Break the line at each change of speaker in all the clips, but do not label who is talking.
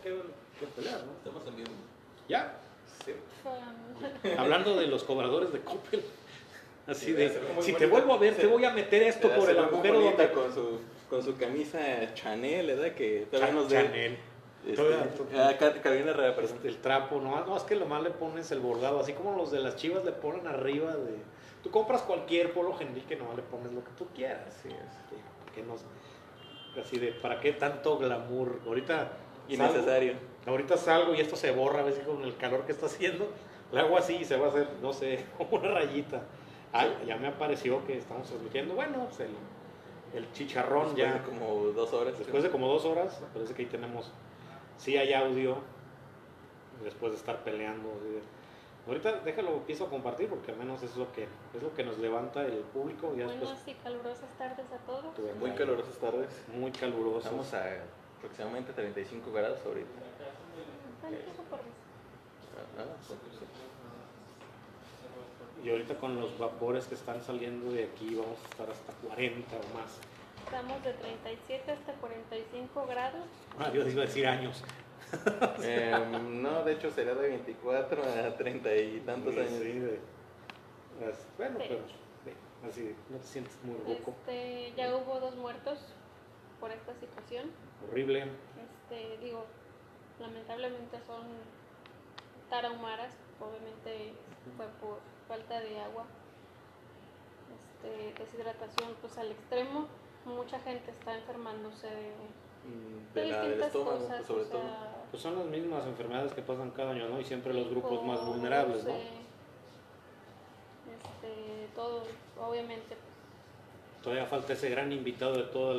que pelear, ¿no?
Estamos en vivo.
¿Ya?
Sí.
Hablando de los cobradores de Coppel. Así
Sí,
de,
se ve muy
si
bonita.
te vuelvo a ver, te voy a meter esto por el agujero donde...
Con su camisa Chanel, ¿verdad? Que todavía nos
Chanel.
Carolina Herrera, perdón.
El trapo, no, es que lo más le pones el bordado, así como los de las Chivas le ponen arriba de... Tú compras cualquier polo gentil que nomás le pones lo que tú quieras.
Así es.
Que no, así de, ¿para qué tanto glamour? Ahorita
Innecesario.
Ahorita salgo y esto se borra, a veces con el calor que está haciendo, le hago así y se va a hacer, no sé, como una rayita. Ya me apareció que estamos transmitiendo, bueno, pues el chicharrón
después
ya.
De como 2 horas.
Después de como 2 horas, parece que ahí tenemos, sí hay audio, después de estar peleando. Ahorita déjalo, empiezo a compartir porque al menos es lo que nos levanta el público. Ya
Buenas y calurosas tardes a todos.
Muy calurosas tardes.
Muy calurosos.
Estamos a aproximadamente 35 grados ahorita.
Y ahorita con los vapores que están saliendo de aquí vamos a estar hasta 40 o más.
Estamos de 37 hasta 45 grados.
Yo iba a decir años.
No, de hecho sería de 24 a 30 y tantos años.
Sí, bueno, pero así no te sientes muy ruco.
Ya hubo 2 muertos por esta situación.
Horrible.
Lamentablemente son tarahumaras, obviamente fue por falta de agua, deshidratación pues al extremo. Mucha gente está enfermándose de distintas
estómago,
cosas,
sobre todo.
Pues son las mismas enfermedades que pasan cada año, ¿no? Y siempre los grupos más vulnerables, ¿no?
Todo, obviamente.
Todavía falta ese gran invitado de todas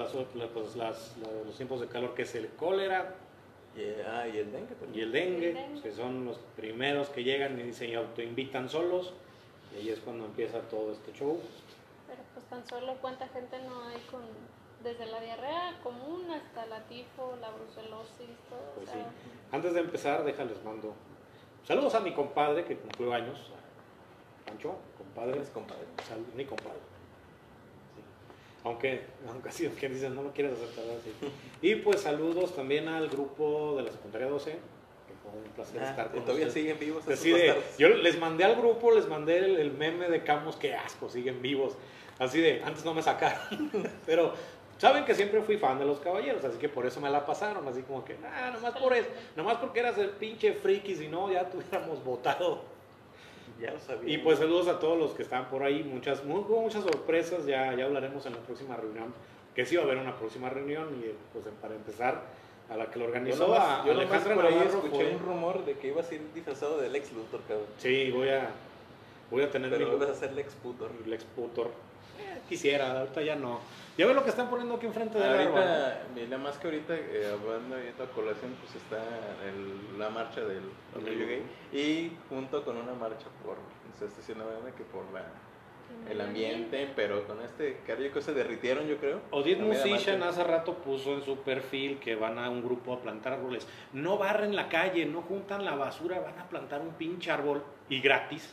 los tiempos de calor, que es el cólera.
Y el dengue también.
Y el dengue, que son los primeros que llegan y se autoinvitan solos. Y ahí es cuando empieza todo este show.
Pero pues tan solo cuánta gente no hay desde la diarrea común hasta la tifo, la brucelosis, todo.
Pues sí. Antes de empezar, déjales mando saludos a mi compadre que cumplió años. Pancho, compadre.
Es compadre.
Mi compadre. Sí. Aunque así que dicen, no lo quieres hacer tardar así. Y pues saludos también al grupo de la secundaria 12. Que fue un placer estar con
todavía
ustedes.
siguen vivos.
Yo les mandé al grupo, les mandé el meme de Camus, qué asco, siguen vivos. Así de, antes no me sacaron. Pero saben que siempre fui fan de los Caballeros, así que por eso me la pasaron. Así como que, nomás por eso, nomás porque eras el pinche friki, si no ya tuviéramos votado.
Ya lo sabía.
Y pues saludos a todos los que están por ahí, muchas sorpresas, ya hablaremos en la próxima reunión, que sí va a haber una próxima reunión. Y pues para empezar, a la que lo organizó
yo
Alejandra
por ahí
Navarro,
escuché un rumor de que ibas a ir disfrazado del Lex Luthor, cabrón.
Sí, voy a tener
pero vas a ser Lex Luthor.
Quisiera, ahorita ya no. Ya ves lo que están poniendo aquí enfrente de
ahorita, nada más que ahorita, hablando ahorita a colación, pues está la marcha del orgullo gay, y junto con una marcha se está haciendo que por el ambiente, pero con cardíaco se derritieron, yo creo.
Odette Musician hace rato puso en su perfil que van a un grupo a plantar árboles. No barren la calle, no juntan la basura, van a plantar un pinche árbol y gratis.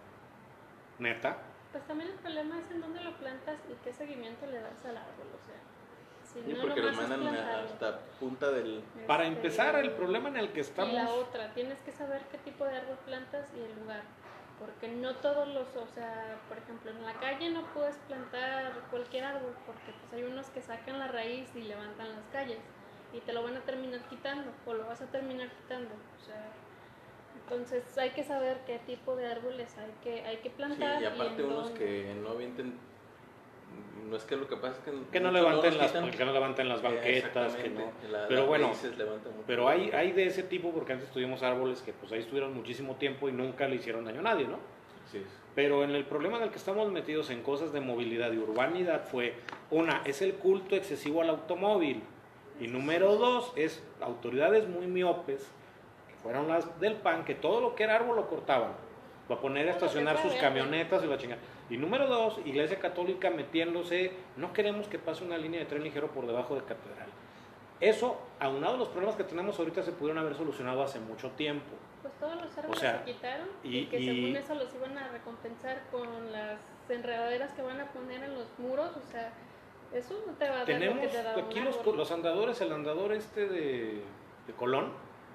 Neta.
Pues también el problema es en dónde lo plantas y qué seguimiento le das al árbol, o sea.
Sí, porque lo mandan hasta punta del...
Para empezar, el problema en el que estamos...
Y la otra, tienes que saber qué tipo de árbol plantas y el lugar. Porque no todos por ejemplo, en la calle no puedes plantar cualquier árbol porque pues hay unos que sacan la raíz y levantan las calles y te lo van a terminar quitando o lo vas a terminar quitando, o sea, entonces hay que saber qué tipo de árboles hay que plantar.
Sí, y aparte unos que no avienten, no es que lo que pasa es
que no levanten las banquetas, que no. Pero bueno, pero hay de ese tipo, porque antes tuvimos árboles que pues ahí estuvieron muchísimo tiempo y nunca le hicieron daño a nadie, ¿no?
Sí.
Pero en el problema en el que estamos metidos en cosas de movilidad y urbanidad es el culto excesivo al automóvil, y número 2 es autoridades muy miopes, que fueron las del PAN, que todo lo que era árbol lo cortaban para poner a estacionar sus camionetas y la chingada. Y número 2, Iglesia Católica metiéndose, no queremos que pase una línea de tren ligero por debajo de Catedral. Eso, aunado a los problemas que tenemos ahorita, se pudieron haber solucionado hace mucho tiempo.
Pues todos los árboles se quitaron y que según eso los iban a recompensar con las enredaderas que van a poner en los muros, o sea, eso no te va a dar lo que te da
aquí
un árbol.
los andadores, el andador de Colón,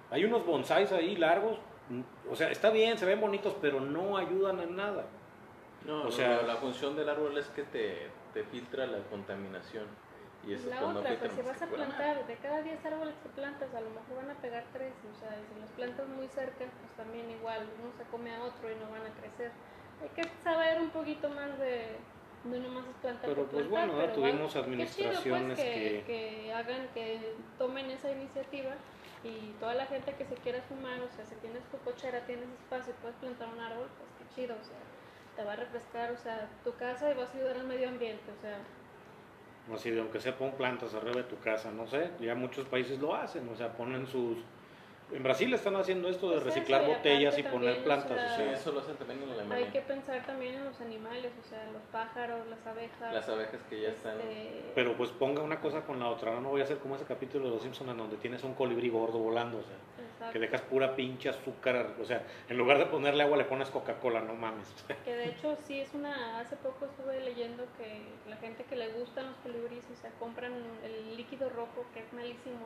Hay unos bonsáis ahí largos, o sea, está bien, se ven bonitos, pero no ayudan en nada.
No,
O sea,
la función del árbol es que te filtra la contaminación. Y eso
La
cuando
otra,
filtra
pues si
más
vas a
que fuera.
plantar, de cada 10 árboles que plantas, a lo mejor van a pegar 3, o sea, si los plantas muy cerca, pues también igual, uno se come a otro y no van a crecer. Hay que saber un poquito más de no nomás es plantar
pero
por
pues
plantar,
bueno,
pero
tuvimos
qué chido,
administraciones
pues, que hagan, que tomen esa iniciativa y toda la gente que se quiera fumar, o sea, si tienes tu cochera, tienes espacio y puedes plantar un árbol, pues qué chido, o sea, te va a refrescar, o sea, tu casa y vas a ayudar al medio ambiente, o sea.
así de aunque sea pon plantas arriba de tu casa, no sé, ya muchos países lo hacen, o sea, ponen sus... En Brasil están haciendo esto de
Pues
reciclar
eso, y
botellas y
aparte
poner
también,
plantas,
o sea,
o
Sí,
sea,
eso lo hacen también en Alemania.
hay que pensar también en los animales, o sea, los pájaros, las abejas.
Las abejas que ya están...
pero pues ponga una cosa con la otra, no voy a hacer como ese capítulo de Los Simpsons en donde tienes un colibrí gordo volando, o sea,
exacto.
que dejas pura pinche azúcar, o sea, en lugar de ponerle agua le pones Coca-Cola, no mames.
Que de hecho sí es una, hace poco estuve leyendo que la gente que le gustan los colibríes, o sea, compran el líquido rojo, que es malísimo,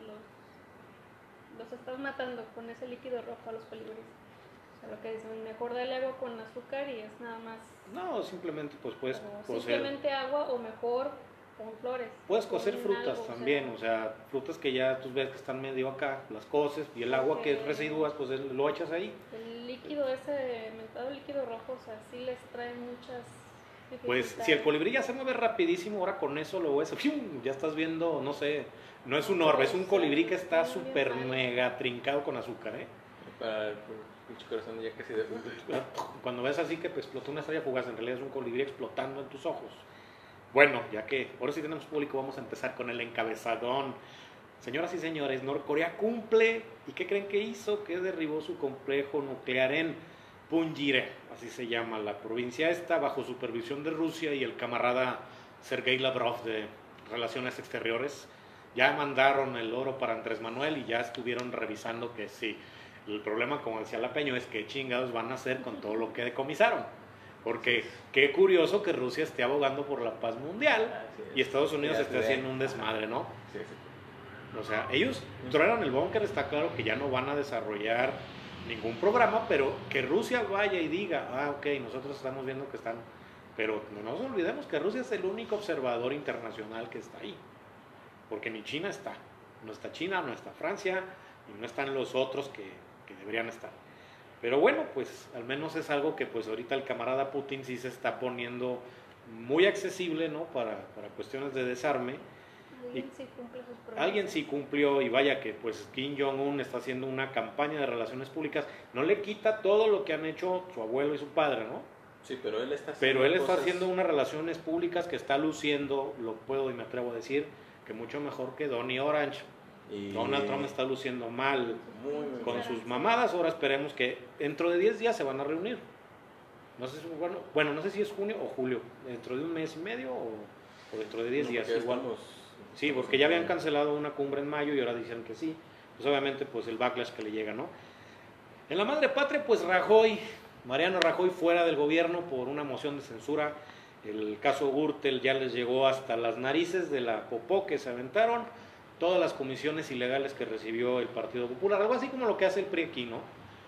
los estás matando con ese líquido rojo a los colibríes. O sea, lo que dicen, mejor dale agua con azúcar y es nada más.
No, simplemente pues puedes
O
cocer,
simplemente agua o mejor con flores.
puedes cocer
con
frutas
algo,
también, o sea, frutas que ya tú ves que están medio acá, las coces y el agua que residuas pues lo echas ahí.
El líquido ese, mentado líquido rojo, o sea, sí les trae muchas
Pues
dificultades.
si el colibrí ya se mueve rapidísimo, ahora con eso lo ves, ¡fium! Ya estás viendo, no sé, no es un orbe, es un colibrí que está
Muy bien
súper
mal.
mega trincado con azúcar, ¿eh?
Para el pinche corazón ya casi de...
Cuando ves así que pues, explotó una estrella fugaz, en realidad es un colibrí explotando en tus ojos. Bueno, ya que ahora sí tenemos público, vamos a empezar con el encabezadón. Señoras y señores, Norcorea cumple, ¿y qué creen que hizo? Que derribó su complejo nuclear en Punjire, así se llama la provincia esta, bajo supervisión de Rusia y el camarada Sergei Lavrov de Relaciones Exteriores. Ya mandaron el oro para Andrés Manuel y ya estuvieron revisando que sí. El problema, como decía la Peño, es que chingados van a hacer con todo lo que decomisaron. Porque qué curioso que Rusia esté abogando por la paz mundial y Estados Unidos
Ya
esté
sé.
haciendo un desmadre, ¿no?
Sí, sí.
O sea, ellos trajeron el búnker, está claro que ya no van a desarrollar ningún programa, pero que Rusia vaya y diga, ah, ok, nosotros estamos viendo que están... Pero no nos olvidemos que Rusia es el único observador internacional que está ahí. Porque ni China está. No está China, no está Francia, y no están los otros que deberían estar. Pero bueno, pues al menos es algo que pues ahorita el camarada Putin sí se está poniendo muy accesible, ¿no? Para cuestiones de desarme.
Alguien sí cumple sus promesas.
Alguien sí cumplió y vaya que pues Kim Jong-un está haciendo una campaña de relaciones públicas. No le quita todo lo que han hecho su abuelo y su padre, ¿no?
Sí, pero él está haciendo
Pero él está
cosas-
haciendo unas relaciones públicas que está luciendo, lo puedo y me atrevo a decir, que mucho mejor que Donnie Orange.
y
Donald Trump está luciendo mal
muy
con
mal.
sus mamadas. Ahora esperemos que dentro de 10 días se van a reunir. No sé si, bueno, no sé si es junio o julio. Dentro de un mes y medio o dentro de 10
No,
días.
porque ya
Igual.
estamos-
Sí,
estamos
porque ya
en
habían
junio.
cancelado una cumbre en mayo y ahora dicen que sí. Pues obviamente pues el backlash que le llega, ¿no? En la madre patria pues Rajoy, Mariano Rajoy fuera del gobierno por una moción de censura. El caso Gürtel ya les llegó hasta las narices de la popó que se aventaron. Todas las comisiones ilegales que recibió el Partido Popular. Algo así como lo que hace el PRI aquí, ¿no?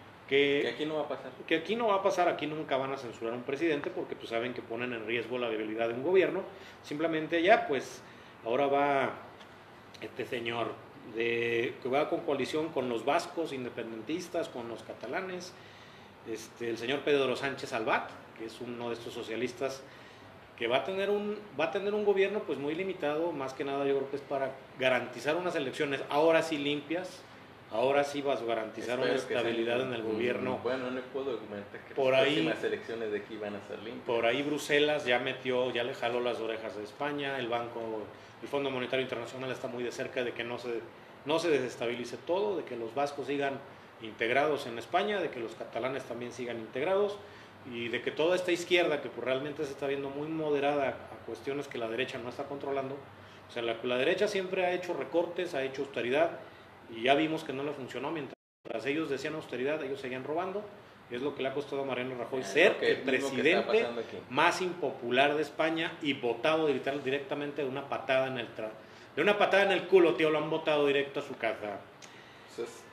Que aquí no va a pasar.
Que aquí no va a pasar, aquí nunca van a censurar a un presidente porque pues saben que ponen en riesgo la viabilidad de un gobierno. Simplemente ya pues ahora va este señor que va con coalición con los vascos independentistas, con los catalanes, el señor Pedro Sánchez Albat, que es uno de estos socialistas que va a tener un gobierno pues muy limitado, más que nada yo creo que es para garantizar unas elecciones ahora sí limpias. Ahora sí vas a garantizar
Espero
una
que
estabilidad
sean-
en el gobierno.
Bueno, no puedo argumentar que
Por
las
ahí-
próximas elecciones de aquí van a ser limpias.
Por ahí Bruselas ya le jaló las orejas a España, el Fondo Monetario Internacional está muy de cerca de que no se desestabilice todo, de que los vascos sigan integrados en España, de que los catalanes también sigan integrados y de que toda esta izquierda que pues realmente se está viendo muy moderada a cuestiones que la derecha no está controlando. O sea, la derecha siempre ha hecho recortes, ha hecho austeridad y ya vimos que no le funcionó. Mientras ellos decían austeridad, ellos seguían robando. Y es lo que le ha costado a Mariano Rajoy ser
que-
el
mismo que está
presidente
pasando aquí.
más impopular de España y votado directamente de una patada en el culo, tío, lo han votado directo a su casa.
Entonces,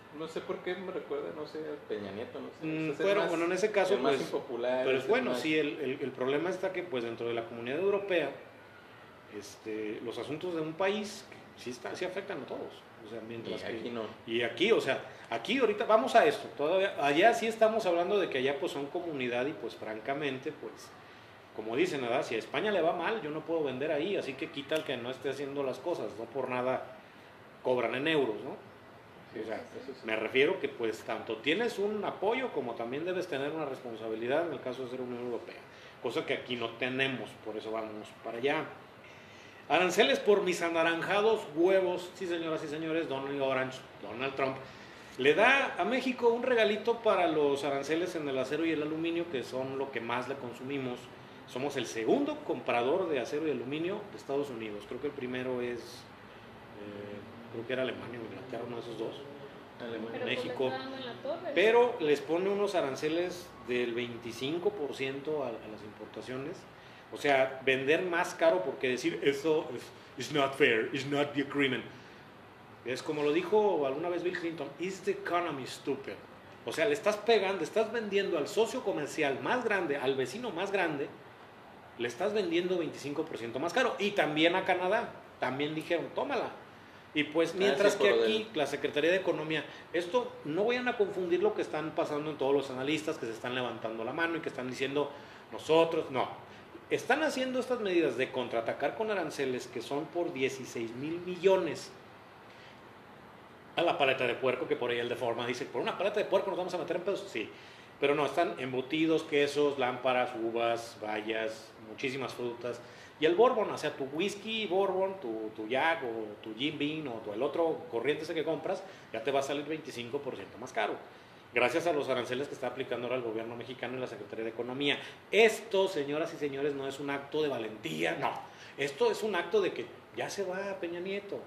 No sé por qué me recuerda, no sé, a Peña Nieto, no sé.
Pero bueno, en ese caso,
el más
pues,
impopular.
pero es bueno,
más...
sí, el problema está que pues dentro de la Comunidad Europea, los asuntos de un país sí afectan a todos. O sea, mientras
y aquí
que,
no.
y aquí, o sea, aquí ahorita vamos a esto, todavía, allá sí estamos hablando de que allá pues son comunidad y pues francamente, pues, como dicen, ¿verdad? Si a España le va mal, yo no puedo vender ahí, así que quita el que no esté haciendo las cosas, no por nada cobran en euros, ¿no?
Sí,
O sea,
eso sí.
me refiero que pues tanto tienes un apoyo como también debes tener una responsabilidad en el caso de ser Unión Europea, cosa que aquí no tenemos, por eso vamos para allá. Aranceles por mis anaranjados huevos, sí señoras y señores, Donald Trump, le da a México un regalito para los aranceles en el acero y el aluminio, que son lo que más le consumimos. Somos el segundo comprador de acero y aluminio de Estados Unidos. Creo que el primero es, creo que era Alemania o Inglaterra, uno de esos dos.
Alemania.
Pero
México.
pues le está dando en la torre.
Pero les pone unos aranceles del 25% a las importaciones. O sea, vender más caro porque decir eso is not fair, is not the agreement. Es como lo dijo alguna vez Bill Clinton, is the economy stupid. O sea, le estás pegando, estás vendiendo al socio comercial más grande, al vecino más grande, le estás vendiendo 25% más caro. Y también a Canadá, también dijeron, tómala. Y pues mientras
sí,
que aquí la Secretaría de Economía, esto no vayan a confundir lo que están pasando en todos los analistas que se están levantando la mano y que están diciendo nosotros, no. Están haciendo estas medidas de contraatacar con aranceles que son por 16,000 millones a la paleta de puerco, que por ahí el de forma dice, por una paleta de puerco nos vamos a meter en pedos, sí. Pero no, están embutidos, quesos, lámparas, uvas, bayas, muchísimas frutas. Y el bourbon, o sea, tu whisky bourbon, tu Jack o tu Jim Beam o el otro corriente ese que compras, ya te va a salir 25% más caro. Gracias a los aranceles que está aplicando ahora el gobierno mexicano y la Secretaría de Economía. Esto, señoras y señores, no es un acto de valentía, no. Esto es un acto de que ya se va Peña Nieto.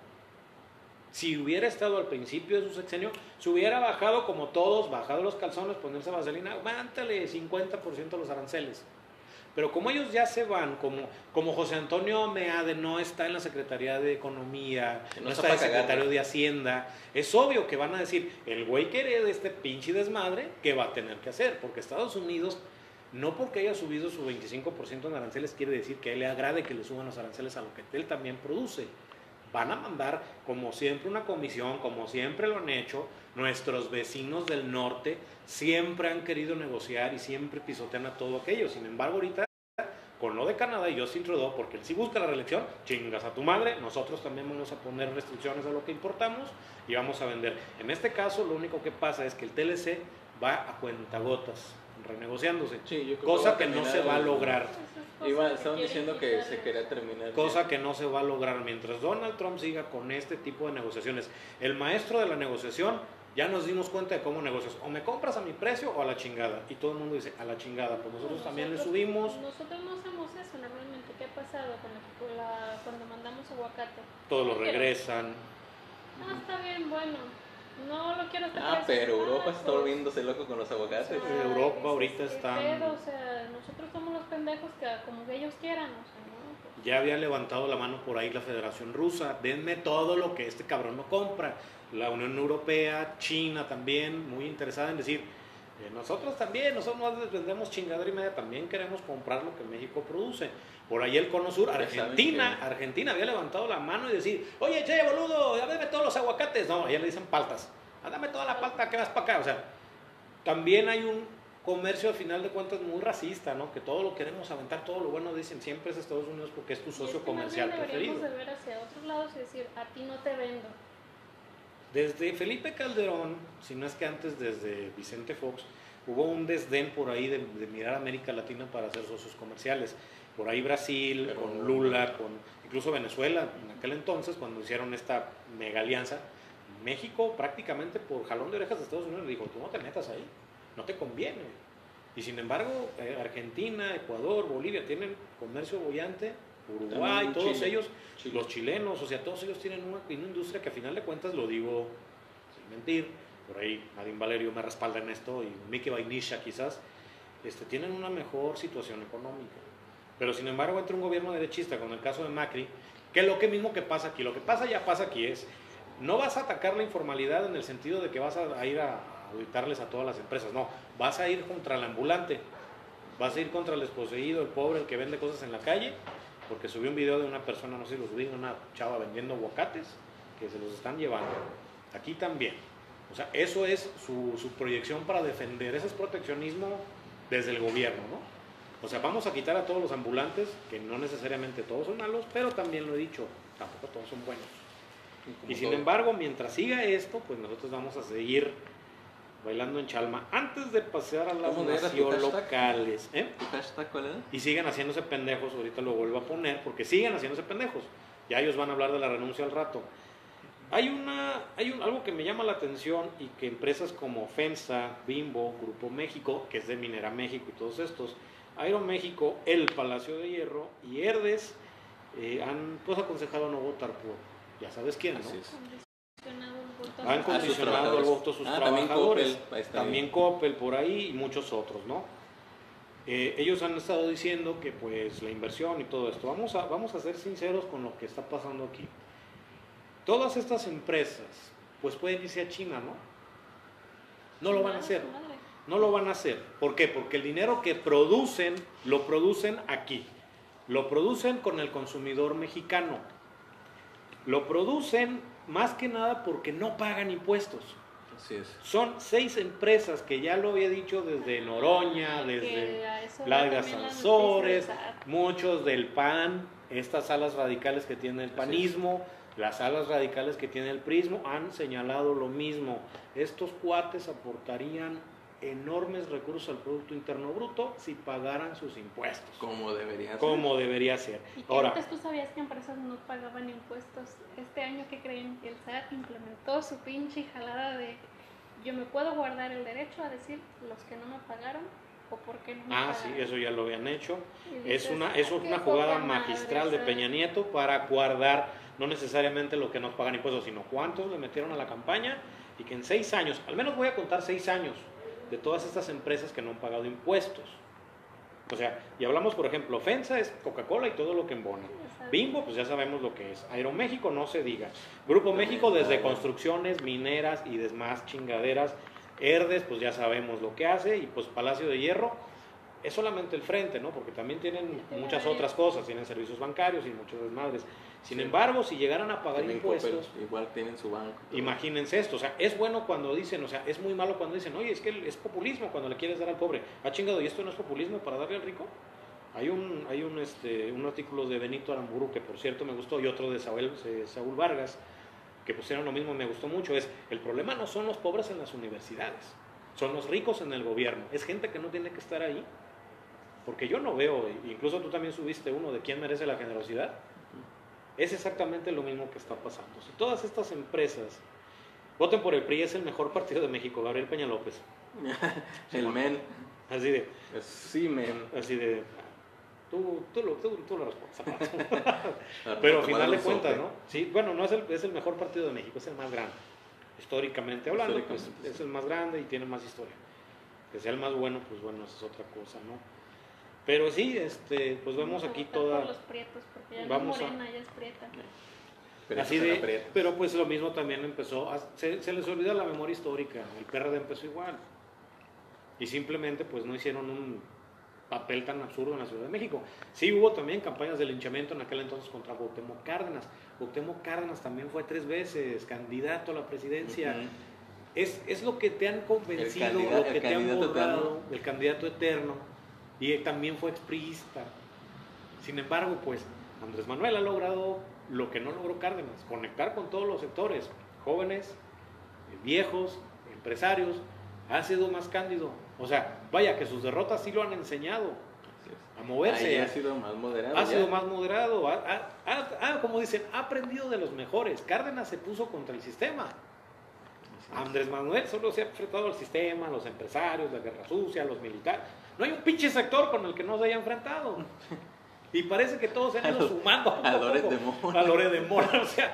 Si hubiera estado al principio de su sexenio, se hubiera bajado como todos, bajado los calzones, ponerse vaselina, mántale 50% a los aranceles. Pero como ellos ya se van, como José Antonio Meade no está en la Secretaría de Economía, no está el secretario de Hacienda, es obvio que van a decir, el güey que herede este pinche desmadre, ¿qué va a tener que hacer? Porque Estados Unidos, no porque haya subido su 25% en aranceles, quiere decir que a él le agrade que le suban los aranceles a lo que él también produce. Van a mandar, como siempre, una comisión, como siempre lo han hecho. Nuestros vecinos del norte siempre han querido negociar y siempre pisotean a todo aquello. Sin embargo, ahorita, con lo de Canadá y Justin Trudeau, porque él sí busca la reelección, chingas a tu madre, nosotros también vamos a poner restricciones a lo que importamos y vamos a vender. En este caso, lo único que pasa es que el TLC va a cuentagotas, renegociándose,
sí,
cosa que no se va a lograr.
Estaban diciendo que se quería terminar.
Cosa que no se va a lograr mientras Donald Trump siga con este tipo de negociaciones. El maestro de la negociación, ya nos dimos cuenta de cómo negocias. O me compras a mi precio o a la chingada. Y todo el mundo dice, a la chingada. Pues nosotros también le subimos.
Nosotros no hacemos eso normalmente. ¿Qué ha pasado cuando mandamos aguacate?
Todos lo regresan.
Ah, está bien, bueno. No lo quiero hacer.
Pero Europa está volviéndose loco con los aguacates.
O sea,
Europa ahorita está.
O sea, nosotros somos los pendejos que como que ellos quieran, o sea, ¿no?
Ya había levantado la mano por ahí la Federación Rusa. Denme todo lo que este cabrón no compra. La Unión Europea, China también, muy interesada en decir, nosotros también, nosotros no vendemos chingadera y media, también queremos comprar lo que México produce. Por ahí el Cono Sur, Argentina había levantado la mano y decir, oye, che, boludo, dame todos los aguacates. No, allá le dicen paltas. Dame toda la palta que vas para acá. O sea, también hay un comercio al final de cuentas muy racista, ¿no? Que todo lo queremos aventar, todo lo bueno dicen siempre es Estados Unidos porque es tu socio comercial preferido.
Deberíamos de ver hacia otros lados y decir, a ti no te vendo.
Desde Felipe Calderón, si no es que antes desde Vicente Fox, hubo un desdén por ahí de mirar a América Latina para hacer socios comerciales. Por ahí Brasil, pero con Lula, con incluso Venezuela, en aquel entonces, cuando hicieron esta mega alianza, México prácticamente por jalón de orejas de Estados Unidos le dijo, tú no te metas ahí, no te conviene. Y sin embargo, Argentina, Ecuador, Bolivia tienen comercio bollante, Uruguay, todos Chile. Ellos, Chile. Los chilenos, o sea, todos ellos tienen una industria que a final de cuentas, lo digo sin mentir, por ahí Nadine Valerio me respalda en esto, y Miki Vainisha quizás, tienen una mejor situación económica. Pero sin embargo, entre un gobierno derechista, con el caso de Macri, que es lo que mismo que pasa aquí, lo que pasa ya pasa aquí es, no vas a atacar la informalidad en el sentido de que vas a ir a auditarles a todas las empresas, no, vas a ir contra el ambulante, vas a ir contra el desposeído, el pobre, el que vende cosas en la calle, porque subí un video de una persona, no sé si lo subí, una chava vendiendo aguacates, que se los están llevando. Aquí también. O sea, eso es su proyección para defender, ese es proteccionismo desde el gobierno, ¿no? O sea, vamos a quitar a todos los ambulantes, que no necesariamente todos son malos, pero también lo he dicho, tampoco todos son buenos. Y sin embargo, mientras siga esto, pues nosotros vamos a seguir bailando en Chalma. Antes de pasar a las naciones locales.
¿Tu hashtag cuál era?
Y siguen haciéndose pendejos, ahorita lo vuelvo a poner, porque siguen haciéndose pendejos. Ya ellos van a hablar de la renuncia al rato. Hay algo que me llama la atención y que empresas como FEMSA, Bimbo, Grupo México, que es de Minera México y todos estos, Aeroméxico, el Palacio de Hierro y Herdes han pues aconsejado no votar por, ya sabes quién, ¿no? Han condicionado el voto a sus trabajadores. También Coppel por ahí y muchos otros, ¿no? Ellos han estado diciendo que pues la inversión y todo esto, vamos a ser sinceros con lo que está pasando aquí. Todas estas empresas pues pueden irse a China, ¿no? No lo van a hacer. No lo van a hacer. ¿Por qué? Porque el dinero que producen, lo producen aquí. Lo producen con el consumidor mexicano. Lo producen más que nada porque no pagan impuestos.
Así es.
Son 6 empresas que ya lo había dicho desde Noroña, desde Largas Sanzores, muchos del PAN, estas alas radicales que tiene el panismo, las alas radicales que tiene el prismo, han señalado lo mismo. Estos cuates aportarían enormes recursos al Producto Interno Bruto si pagaran sus impuestos.
Como debería ser.
Como debería ser.
¿Y que antes tú sabías que empresas no pagaban impuestos? Este año, ¿qué creen? El SAT implementó su pinche jalada de yo me puedo guardar el derecho a decir los que no me pagaron o por qué no me pagaron.
Sí, eso ya lo habían hecho.
Dices,
es una jugada magistral de Peña Nieto para guardar no necesariamente lo que nos pagan impuestos, sino cuántos le metieron a la campaña y que en 6 años, al menos voy a contar 6 años, de todas estas empresas que no han pagado impuestos. O sea, y hablamos, por ejemplo, FEMSA es Coca-Cola y todo lo que embona. Bimbo, pues ya sabemos lo que es. Aeroméxico, no se diga. Grupo México, desde construcciones, mineras y demás chingaderas. Herdes, pues ya sabemos lo que hace. Y pues Palacio de Hierro es solamente el frente, ¿no? Porque también tienen muchas otras cosas. Tienen servicios bancarios y muchas desmadres. Sin embargo, si llegaran a pagar impuestos,
igual tienen su banco.
Imagínense esto, o sea, es bueno cuando dicen, o sea, es muy malo cuando dicen, oye, es que es populismo cuando le quieres dar al pobre. Chingado, ¿y esto no es populismo para darle al rico? Hay un artículo de Benito Aramburu que por cierto me gustó y otro de Saúl Vargas que pusieron lo mismo, me gustó mucho, el problema no son los pobres en las universidades, son los ricos en el gobierno, es gente que no tiene que estar ahí, porque yo no veo, incluso tú también subiste uno de quién merece la generosidad. Es exactamente lo mismo que está pasando. Si todas estas empresas voten por el PRI, es el mejor partido de México, Gabriel Peña-López.
El men.
Así de.
Sí, men.
Así de. Tú lo respondes. Pero al final de cuentas, ¿no? Sí, bueno, no es el mejor partido de México, es el más grande. Históricamente hablando, pues es el más grande y tiene más historia. Que sea el más bueno, pues bueno, esa es otra cosa, ¿no? Pero sí, pues vemos aquí toda.
Por los prietos, porque ya no es morena, ya es prieta.
Así de, pero pues lo mismo también empezó, se les olvida la memoria histórica, el PRD empezó igual. Y simplemente pues no hicieron un papel tan absurdo en la Ciudad de México. Sí hubo también campañas de linchamiento en aquel entonces contra Cuauhtémoc Cárdenas. Cuauhtémoc Cárdenas también fue 3 veces candidato a la presidencia. Es lo que te han convencido, lo que te han mostrado, el candidato eterno. Y también fue expriista. Sin embargo, pues Andrés Manuel ha logrado lo que no logró Cárdenas, conectar con todos los sectores, jóvenes, viejos, empresarios, ha sido más cándido. O sea, vaya que sus derrotas sí lo han enseñado a moverse.
Ahí ha sido más moderado.
Ha sido más moderado, como dicen, ha aprendido de los mejores. Cárdenas se puso contra el sistema. Andrés Manuel solo se ha enfrentado al sistema, a los empresarios, la guerra sucia, a los militares. No hay un pinche sector con el que no se haya enfrentado. Y parece que todos se han ido sumando
a Loret de Mola.
A Loret de Mola. O sea,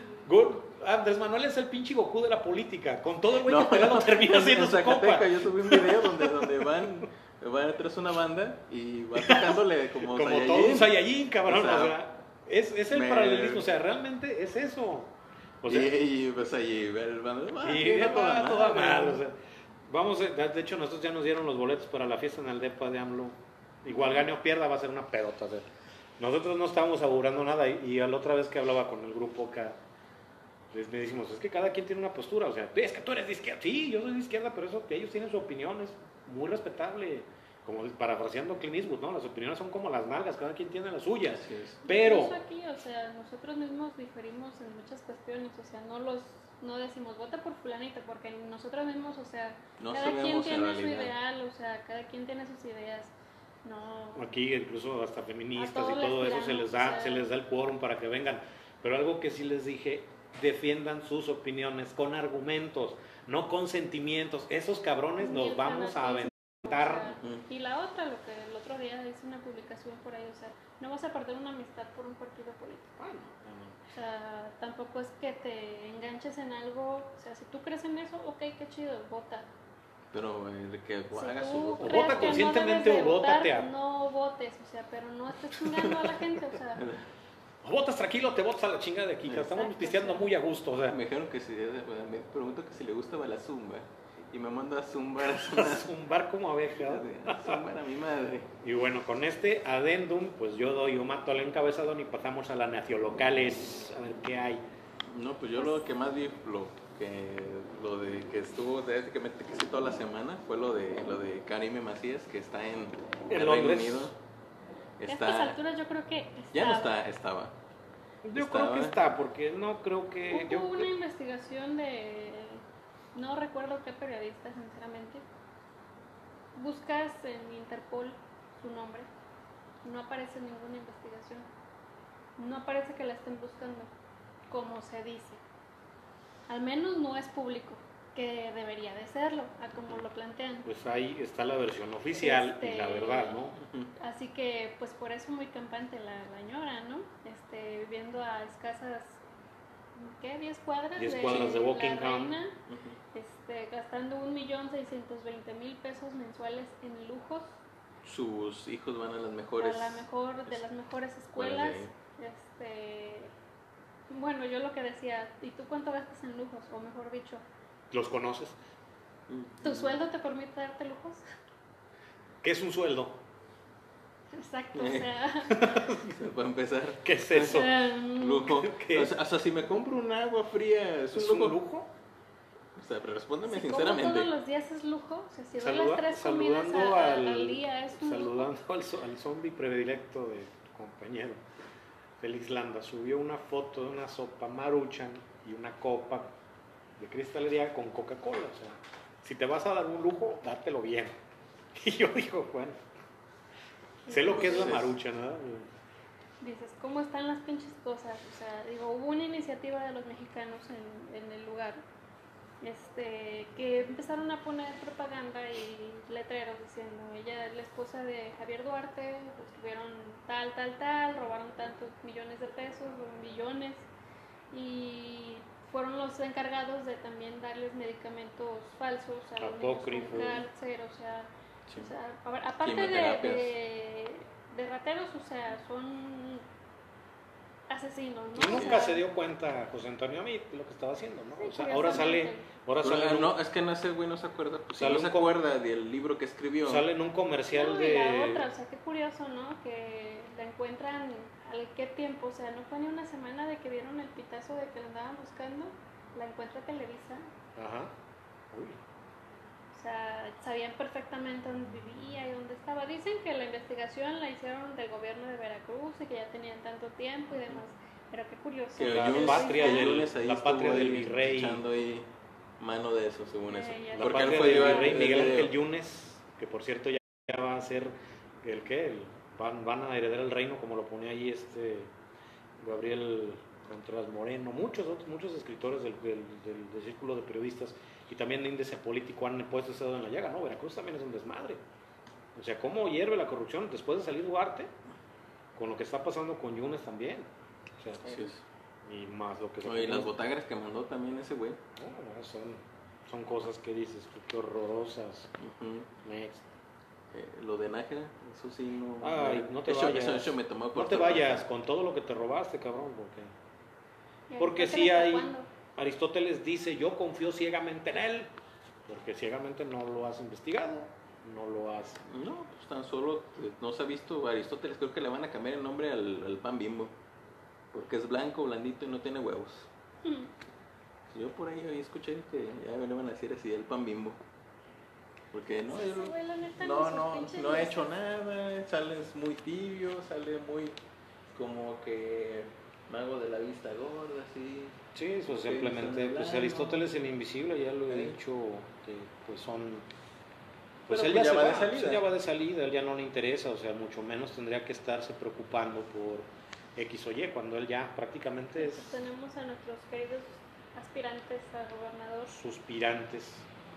Andrés Manuel es el pinche Goku de la política. Con todo el güey que pegado termina siendo su compa.
Yo subí un video donde van atrás una banda y van tocándole como
todo un Saiyajin, cabrón. O sea, es el paralelismo. O sea, realmente es eso. O sea,
y pues allí ver el bando.
y va toda madre, o sea, vamos, de hecho nosotros ya nos dieron los boletos para la fiesta en el depa de AMLO. Igual gane o pierda, va a ser una pedota. O sea, nosotros no estábamos augurando nada y a la otra vez que hablaba con el grupo acá, me decimos, es que cada quien tiene una postura, o sea, es que tú eres de izquierda, sí, yo soy de izquierda, pero eso que ellos tienen su opinión, es muy respetable, como parafraseando Clint Eastwood, ¿no? Las opiniones son como las nalgas, cada quien tiene las suyas, pero...
Incluso aquí, o sea, nosotros mismos diferimos en muchas cuestiones, o sea, no decimos vota por fulanito, porque nosotros mismos, o sea,
No
cada quien
sabemos en
tiene su
realidad.
ideal, o sea, cada quien tiene sus ideas, no...
Aquí incluso hasta feministas
A
y
todos
todo
les
eso
tiramos,
se
o sea,
les da el quórum para que vengan, pero algo que sí les dije, defiendan sus opiniones con argumentos, no con sentimientos, esos cabrones
Ni
nos
el
vamos a
fanatismo,
aventar.
o sea, y la otra, lo que el otro día hice una publicación por ahí, o sea, no vas a perder una amistad por un partido político. O sea, tampoco es que te enganches en algo, o sea, si tú crees en eso, ok, qué chido, vota.
Pero de que
Si
haga
tú
su...
crees
vota
que
conscientemente
no debes de
o
votar,
vótate a...
no votes, o sea, pero no estés chingando a la gente, o sea,
O votas tranquilo, te votas a la chingada de aquí, que estamos
Exacto,
pisteando
sí.
muy a gusto, o sea,
Me dijeron que si... Me pregunto que si le gustaba la zumba. Y me manda a zumbar
un bar como abeja.
zumbar a mi madre.
Y bueno, con este adendum, pues yo mato al encabezado y pasamos a las naciolocales, a ver qué hay.
No, pues yo lo que más vi, lo de que estuvo, desde que me quise toda la semana, fue lo de Karime Macías, que está en el Reino
Londres.
Unido.
a estas alturas yo creo que
Ya no estaba.
Yo creo que está, porque no creo que...
Hubo una investigación de, no recuerdo qué periodista, sinceramente. Buscas en Interpol su nombre, no aparece ninguna investigación. No aparece que la estén buscando, como se dice. Al menos no es público, que debería de serlo, a como lo plantean.
Pues ahí está la versión oficial y la verdad, ¿no?
Así que, pues por eso muy campante la ñora, ¿no? Viviendo a escasas, ¿qué? 10 cuadras
10 cuadras de
la
Buckingham.
reina, gastando 1.620.000 pesos mensuales en lujos.
Sus hijos van a las mejores...
De las mejores escuelas. Bueno, yo lo que decía, ¿y tú cuánto gastas en lujos? O mejor dicho,
¿Los conoces?
¿tu sueldo te permite darte lujos?
¿Qué es un sueldo?
Exacto, o sea...
Para empezar,
¿Qué es eso?
lujo.
¿Qué?
O sea, si me compro un agua fría, ¿es
¿Es
un
un
lujo?
lujo?
O sea, pero respóndeme
Si como
sinceramente.
todos los días es lujo, o sea, si doy
Saluda-
las 3 comidas
saludando
al día es un lujo.
Saludando al zombie predilecto de tu compañero. Félix Landa subió una foto de una sopa Maruchan y una copa de cristalería con Coca-Cola. O sea, si te vas a dar un lujo, dátelo bien. Y yo digo, bueno, sé lo que es la Maruchan, ¿no?
Dices, ¿cómo están las pinches cosas? O sea, digo, hubo una iniciativa de los mexicanos en el lugar, que empezaron a poner propaganda y letreros diciendo, ella es la esposa de Javier Duarte, estuvieron tal, robaron tantos millones de pesos, billones, y fueron los encargados de también darles medicamentos falsos a los niños
Apócrifos.
con cáncer, o sea,
Sí.
aparte
Quimioterapias.
de rateros, o sea, son asesinos, ¿no?
Y
O
nunca
sea,
se dio cuenta José Antonio a mí de lo que estaba haciendo, ¿no?
Sí,
O sea,
curiosamente.
ahora sale en un,
No, es que no, ese güey no se acuerda. Pues, si
Sale
no se
un co-
acuerda del libro que escribió.
sale en un comercial
no, y la
de...
otra, o sea, qué curioso, ¿no? Que la encuentran al qué tiempo, o sea, no fue ni una semana de que vieron el pitazo de que la andaban buscando, la encuentra Televisa,
Ajá. Uy.
o sea, sabían perfectamente dónde vivía y dónde estaba. Dicen que la investigación la hicieron del gobierno de Veracruz y que ya tenían tanto tiempo y demás, pero qué curioso.
Que
La
Yunes-
patria
el
del-
Yunes ahí
la
estuvo
patria del
ahí
virrey.
echando ahí mano de eso, según eso.
Ya
La
Porque él
patria
fue
del
llevar
virrey
el
Miguel
video.
Ángel Yunes, que por cierto ya va a ser el que van a heredar el reino, como lo pone ahí Gabriel Contreras Moreno, muchos escritores del círculo de periodistas y también de índice político han puesto ese dedo en la llaga, ¿no? Veracruz también es un desmadre. O sea, ¿cómo hierve la corrupción después de salir Duarte? Con lo que está pasando con Yunes también. O sea,
Así es.
y más lo que se...
No, y las botagras que mandó también ese güey.
No, son cosas que dices, qué horrorosas.
Ujú.
Next.
Lo de Nájera, eso sí no.
Ay, no te
eso,
vayas.
Eso me tomó por
No te
sorpresa.
vayas con todo lo que te robaste, cabrón,
¿Y
porque
ahorita
sí
hasta
hay...
cuándo?
Aristóteles dice, yo confío ciegamente en él, porque ciegamente no lo has investigado, no lo has...
No, pues tan solo no se ha visto Aristóteles, creo que le van a cambiar el nombre al pan Bimbo, porque es blanco, blandito y no tiene huevos. Yo por ahí escuché que ya le van a decir así, el pan Bimbo. Porque no,
Sí, güey, la neta,
no ha hecho nada, sale muy tibio, sale muy como que mago de la vista gorda, así.
Sí, pues
Sí,
simplemente,
son
pues
blancos.
Aristóteles el invisible, ya lo he dicho, que pues son... Pues
Pero
él
pues
ya
ya
se
va de
va,
salida.
pues, ya va de salida, él ya no le interesa, o sea, mucho menos tendría que estarse preocupando por X o Y, cuando él ya prácticamente es
Tenemos a nuestros queridos aspirantes a gobernador,
suspirantes.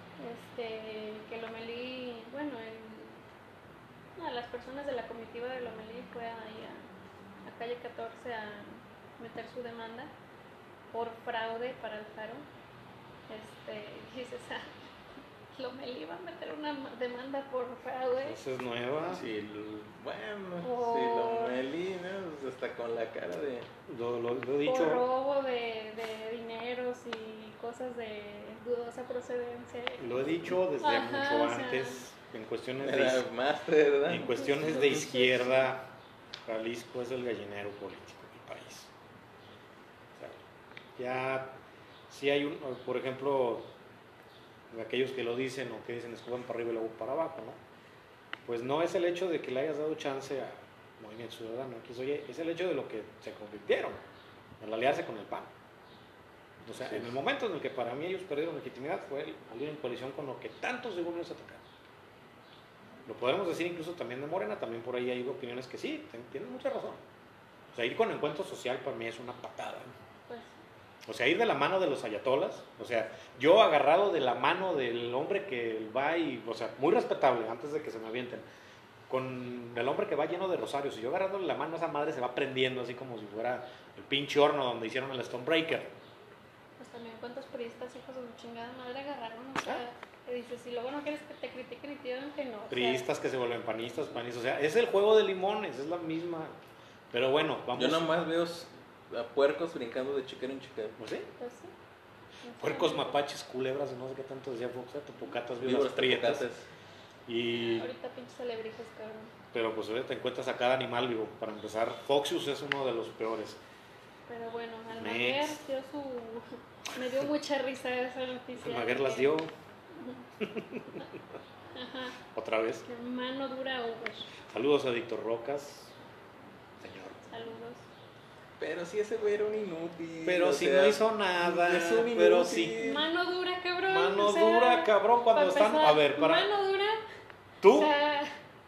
que Lomelí, bueno, una de las personas de la comitiva de Lomelí fue ahí a calle 14 a meter su demanda por fraude para el faro. Dices, Lomelí va a meter una demanda por fraude.
Esa es nueva.
Sí, bueno,
Oh.
sí, Lomelí, ¿no? Pues hasta con la cara de...
Lo he
Por
dicho,
robo de dineros y cosas de dudosa procedencia.
lo he dicho desde
Ajá,
mucho
o sea,
antes, en cuestiones
Era
de,
máster, ¿verdad?
en cuestiones de izquierda, Jalisco es el gallinero político del país. O sea, ya, si hay un, por ejemplo, aquellos que lo dicen o que dicen es que van para arriba y luego para abajo, ¿no? Pues no es el hecho de que le hayas dado chance a Movimiento Ciudadano, oye, es el hecho de lo que se convirtieron, al aliarse con el PAN. O sea,
Sí.
en el momento en el que para mí ellos perdieron legitimidad fue el salir en coalición con lo que tantos según ellos atacaron. Lo podemos decir incluso también de Morena, también por ahí hay opiniones que sí, tienen mucha razón. O sea, ir con encuentro social para mí es una patada, ¿no?
Pues,
O sea, ir de la mano de los ayatolas, o sea, yo agarrado de la mano del hombre que va y, o sea, muy respetable, antes de que se me avienten, con el hombre que va lleno de rosarios, y yo agarrándole la mano a esa madre se va prendiendo así como si fuera el pinche horno donde hicieron el Stonebreaker.
pues también cuántos periodistas hijos de su chingada madre agarraron, o sea, que dices, y luego no quieres que te critiquen y te digan que no. O sea,
Priistas que se vuelven panistas, o sea, es el juego de limones, es la misma. Pero bueno, vamos.
Yo nomás veo a puercos brincando de chiquero en chiquero.
¿No sé?
pues sí.
Puercos, mapaches, culebras, no sé qué tanto decía Fox, topocatas,
Víboras
víboras prietas.
topocates.
Y
Ahorita pinches alebrijes, cabrón.
pero pues ahorita te encuentras a cada animal vivo. Para empezar, Foxius es uno de los peores.
Pero bueno,
Next.
Almaguer dio su... Me dio mucha risa esa noticia.
Almaguer
de
las
que-
dio
Ajá,
otra vez.
que mano dura Uber.
Saludos a Víctor Rocas, señor.
Saludos.
Pero si ese güey era un inútil.
Pero
o
si
sea,
no hizo nada,
es un
pero
inútil.
sí.
Mano dura, cabrón.
Mano
o sea,
dura, cabrón, cuando
para
están.
empezar,
A ver, para.
Mano dura.
Tú,
O sea,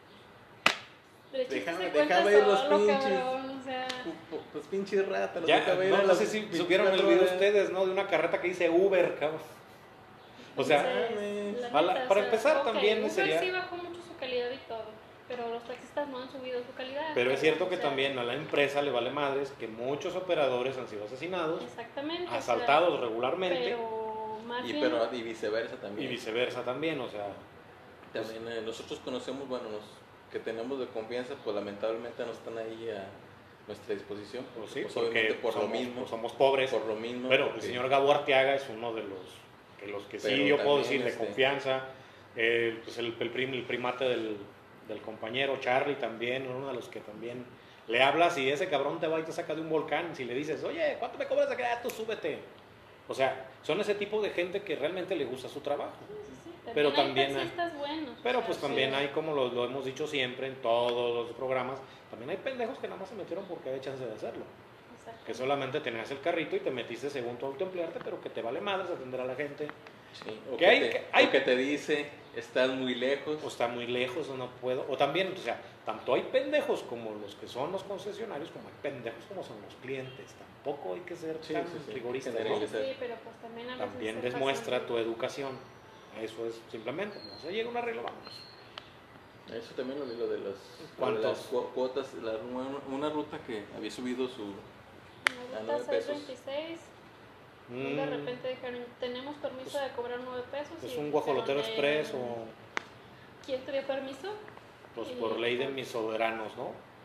le echaste
Déjame-
ese cuento
déjame ver los
solo,
pinches.
cabrón, o sea,
Pues pinche rata, los
ya,
deja ver a
no
las
sé si
24
supieron el video
horas.
ustedes, ¿no? De una carreta que dice Uber, cabrón. O sea,
entonces, la
para-
neta,
para
o sea,
empezar
ok,
también
Uber
sería-
sí bajó mucho su calidad y todo, pero los taxistas no han subido su calidad.
pero es cierto que
o sea,
también a la empresa le vale madres que muchos operadores han sido asesinados,
Exactamente. o sea,
asaltados regularmente
pero más
Y,
bien...
pero, y viceversa
y
también.
viceversa también, o sea,
También nosotros conocemos, bueno, que tenemos de confianza, pues lamentablemente no están ahí a nuestra disposición.
pues sí,
Pues,
porque
obviamente por lo
somos,
mismo.
pues somos pobres,
Por lo mismo.
pero el
que-
señor Gabo Arteaga es uno de los que sí
Pero
yo puedo
también,
decir de confianza, pues el primate del compañero Charlie también, uno de los que también le hablas y ese cabrón te va y te saca de un volcán, si le dices, oye, ¿cuánto me cobras de que tú súbete? O sea, son ese tipo de gente que realmente le gusta su trabajo.
Sí,
pero
hay
también hay-
taxistas buenos.
Pero
o sea,
pues
sí.
también hay, como lo hemos dicho siempre en todos los programas, también hay pendejos que nada más se metieron porque hay chance de hacerlo.
Exacto.
Que solamente tenías el carrito y te metiste según tu autoemplearte, pero que te vale madres atender a la gente.
Sí, o
que
que,
hay-
te,
que hay-
o que te dice, estás muy lejos.
O está muy lejos o no puedo. O también, o sea, tanto hay pendejos como los que son los concesionarios, como hay pendejos como son los clientes. Tampoco hay que ser
Sí,
tan
sí, sí,
rigoristas,
hay que
¿no?
generalizar.
Sí, pero pues también a veces
También
se
demuestra
pasan.
tu educación. Eso es simplemente, no se llega a un arreglo, vamos.
Eso también lo vi, lo de las
¿Cuántos?
cuotas. Una ruta que había subido su...
La
a
ruta
9 pesos.
626. Y de
Mm,
repente dijeron, tenemos permiso de cobrar 9 pesos.
es
y
un guajolotero
dijeron,
express o
¿quién te dio permiso?
pues
Y,
por ley de
pues,
mis soberanos, ¿no?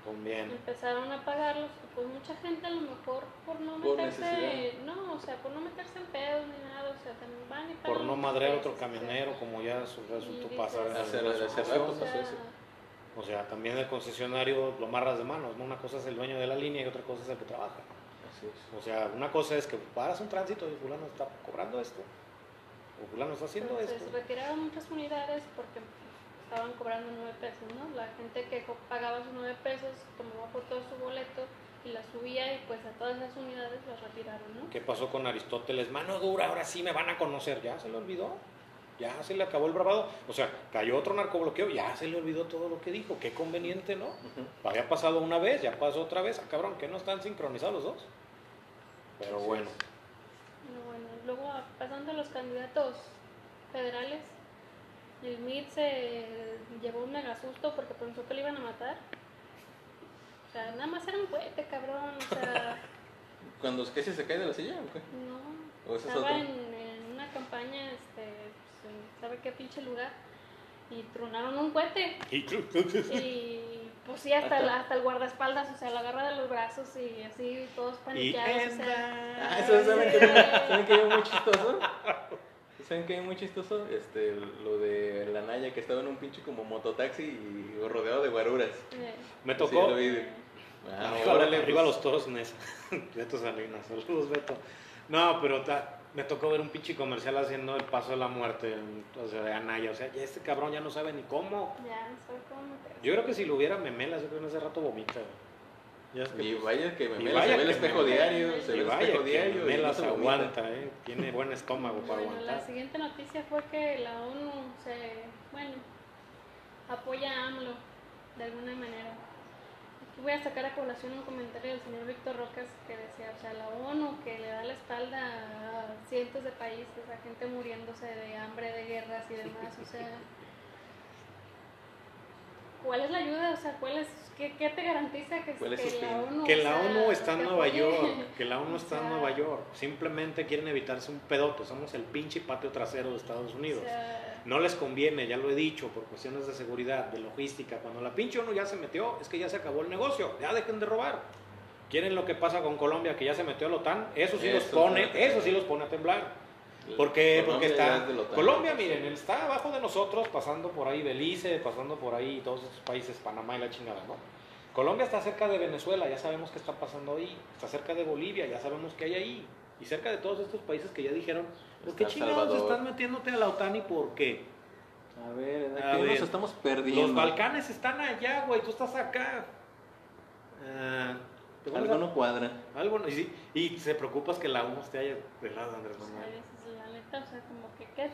conviene.
Empezaron a pagarlos, y pues mucha gente a lo mejor por no
Por
meterse,
necesidad.
no, o sea, por no meterse en pedos ni nada, o sea, también van y pagan
Por no
los
madrear a
pesos,
otro camionero, como ya resultó
Y
pasar en
dices,
algunas
hace rato
ocasiones.
pasó eso.
O sea, también el concesionario lo amarras de manos, ¿no? Una cosa es el dueño de la línea y otra cosa es el que trabaja.
Así es.
O sea, una cosa es que paras un tránsito y fulano está cobrando esto, o fulano está haciendo
Entonces
esto.
retiraron muchas unidades porque estaban cobrando 9 pesos, ¿no? La gente que pagaba sus 9 pesos tomaba foto de su boleto y la subía y pues a todas esas unidades las retiraron, ¿no?
¿Qué pasó con Aristóteles? Mano dura, ahora sí me van a conocer. ¿Ya se le olvidó? ¿Ya se le acabó el bravado? O sea, cayó otro narcobloqueo, ya se le olvidó todo lo que dijo. Qué conveniente, ¿no? Había pasado una vez, ya pasó otra vez. Ah, cabrón, que no están sincronizados los dos. Pero
Así
bueno.
Bueno, luego pasando a los candidatos federales, el MIT se llevó un mega susto porque pensó que le iban a matar. O sea, nada más era un cohete, cabrón. O sea,
¿Cuando Casey se cae de la silla o qué?
no.
¿O ese es
Estaba
otro?
en una campaña, pues, en ¿sabe qué pinche lugar? Y tronaron un cohete. Y pues sí, hasta el guardaespaldas, o sea, lo agarra de los brazos y así, todos paniqueados. O sea,
Ah, eso ¿saben qué es muy chistoso? ¿Saben qué es muy chistoso? Lo de la Naya que estaba en un pinche como mototaxi y rodeado de guaruras.
Me
Sí,
tocó.
lo vi. Ah,
Órale, arriba
pues,
los toros Nesa. Beto Salinas, saludos Beto. No, pero me tocó ver un pinche comercial haciendo el paso de la muerte, o sea, de Anaya. O sea, ya este cabrón ya no sabe ni cómo.
ya, no sabe cómo meterse.
Yo creo que si lo hubiera memelas, yo creo que en ese rato vomita. Ya es que,
Y
pues,
vaya que
y
me
vaya
se ve el
que
espejo
me-
diario, se
y
ve el
vaya
espejo
que
diario y no
memelas
se vomita.
aguanta, tiene buen estómago para
Bueno, la
aguantar.
siguiente noticia fue que la ONU apoya a AMLO de alguna manera. Aquí voy a sacar a colación un comentario del señor Víctor Rocas que decía, o sea, la ONU que le da la espalda a cientos de países, a gente muriéndose de hambre, de guerras y demás, o sea, ¿cuál es la ayuda? O sea, ¿qué te garantiza que
¿Cuál es su
la
fin?
ONU,
Que
o
la
sea,
ONU está en
te
Nueva
apoye?
York, que la ONU
O
está en
sea,
Nueva York. Simplemente quieren evitarse un pedote, somos el pinche patio trasero de Estados Unidos.
O sea,
No les conviene, ya lo he dicho, por cuestiones de seguridad, de logística. Cuando la pinche ONU ya se metió, es que ya se acabó el negocio, ya dejen de robar. ¿Quieren lo que pasa con Colombia, que ya se metió a la OTAN? Eso sí los pone a temblar. Porque
Colombia
está
ya es de la OTAN.
Colombia, miren, está abajo de nosotros, pasando por ahí Belice, pasando por ahí todos esos países, Panamá y la chingada, ¿no? Colombia está cerca de Venezuela, ya sabemos qué está pasando ahí. Está cerca de Bolivia, ya sabemos qué hay ahí. Y cerca de todos estos países que ya dijeron, ¿por qué
Está
chingados
Salvador.
estás metiéndote a la OTAN y por qué?
A ver,
A
aquí
ver,
nos estamos perdiendo.
Los Balcanes están allá, güey, tú estás acá. ¿te pones
Algo no cuadra.
algo no- y se preocupas que la ONU esté allá del lado de Andrés
o sea,
Manuel.
dices, la neta, o sea, como que qué,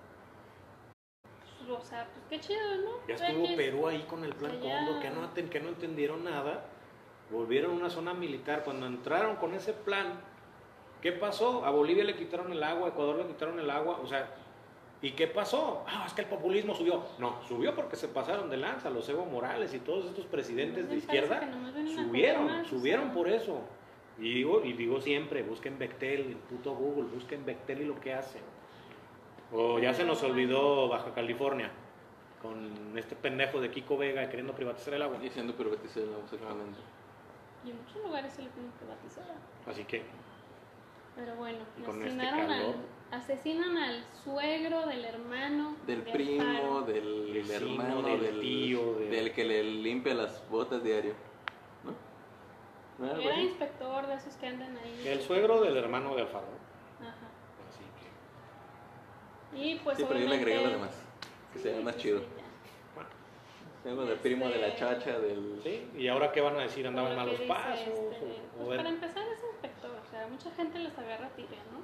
o sea, pues qué chido, ¿no?
Ya
O sea,
estuvo
que-
Perú ahí con el plan
allá-
Cóndor, que no entendieron nada. Volvieron a una zona militar. Cuando entraron con ese plan, ¿qué pasó? A Bolivia le quitaron el agua, a Ecuador le quitaron el agua, o sea, ¿y qué pasó? Ah, es que el populismo subió. No, subió porque se pasaron de lanza, los Evo Morales y todos estos presidentes de
Me parece
izquierda
que nomás vienen a
subieron,
comer más,
subieron
o sea.
por eso. Y digo siempre, busquen Bechtel, el puto Google, busquen Bechtel y lo que hace. O ya se nos olvidó Baja California, con este pendejo de Kiko Vega queriendo privatizar el agua.
Diciendo privatizar el agua, exactamente.
Y en muchos lugares se le tienen privatizar.
Así que,
Pero bueno,
Y con
asesinaron
este calor.
asesinan al suegro del hermano
Del
de
primo,
Alfaro.
del
Vecino,
hermano,
del tío,
del que le limpia las botas diario. ¿No? ¿No era algo
Era
así?
inspector de esos que andan ahí.
el suegro del hermano de Alfaro.
Ajá.
Así que,
Y pues
Sí, pero yo le agregué lo
obviamente-
demás. Que se vea más
pues
chido.
sí, ya.
bueno,
Tengo del primo de la chacha, del.
sí. ¿Y ahora qué van a decir? ¿Andaban
Como
malos
que
pasos?
dice,
o
pues
ver-
para empezar es inspector, o sea, mucha gente les agarra tibia, ¿no?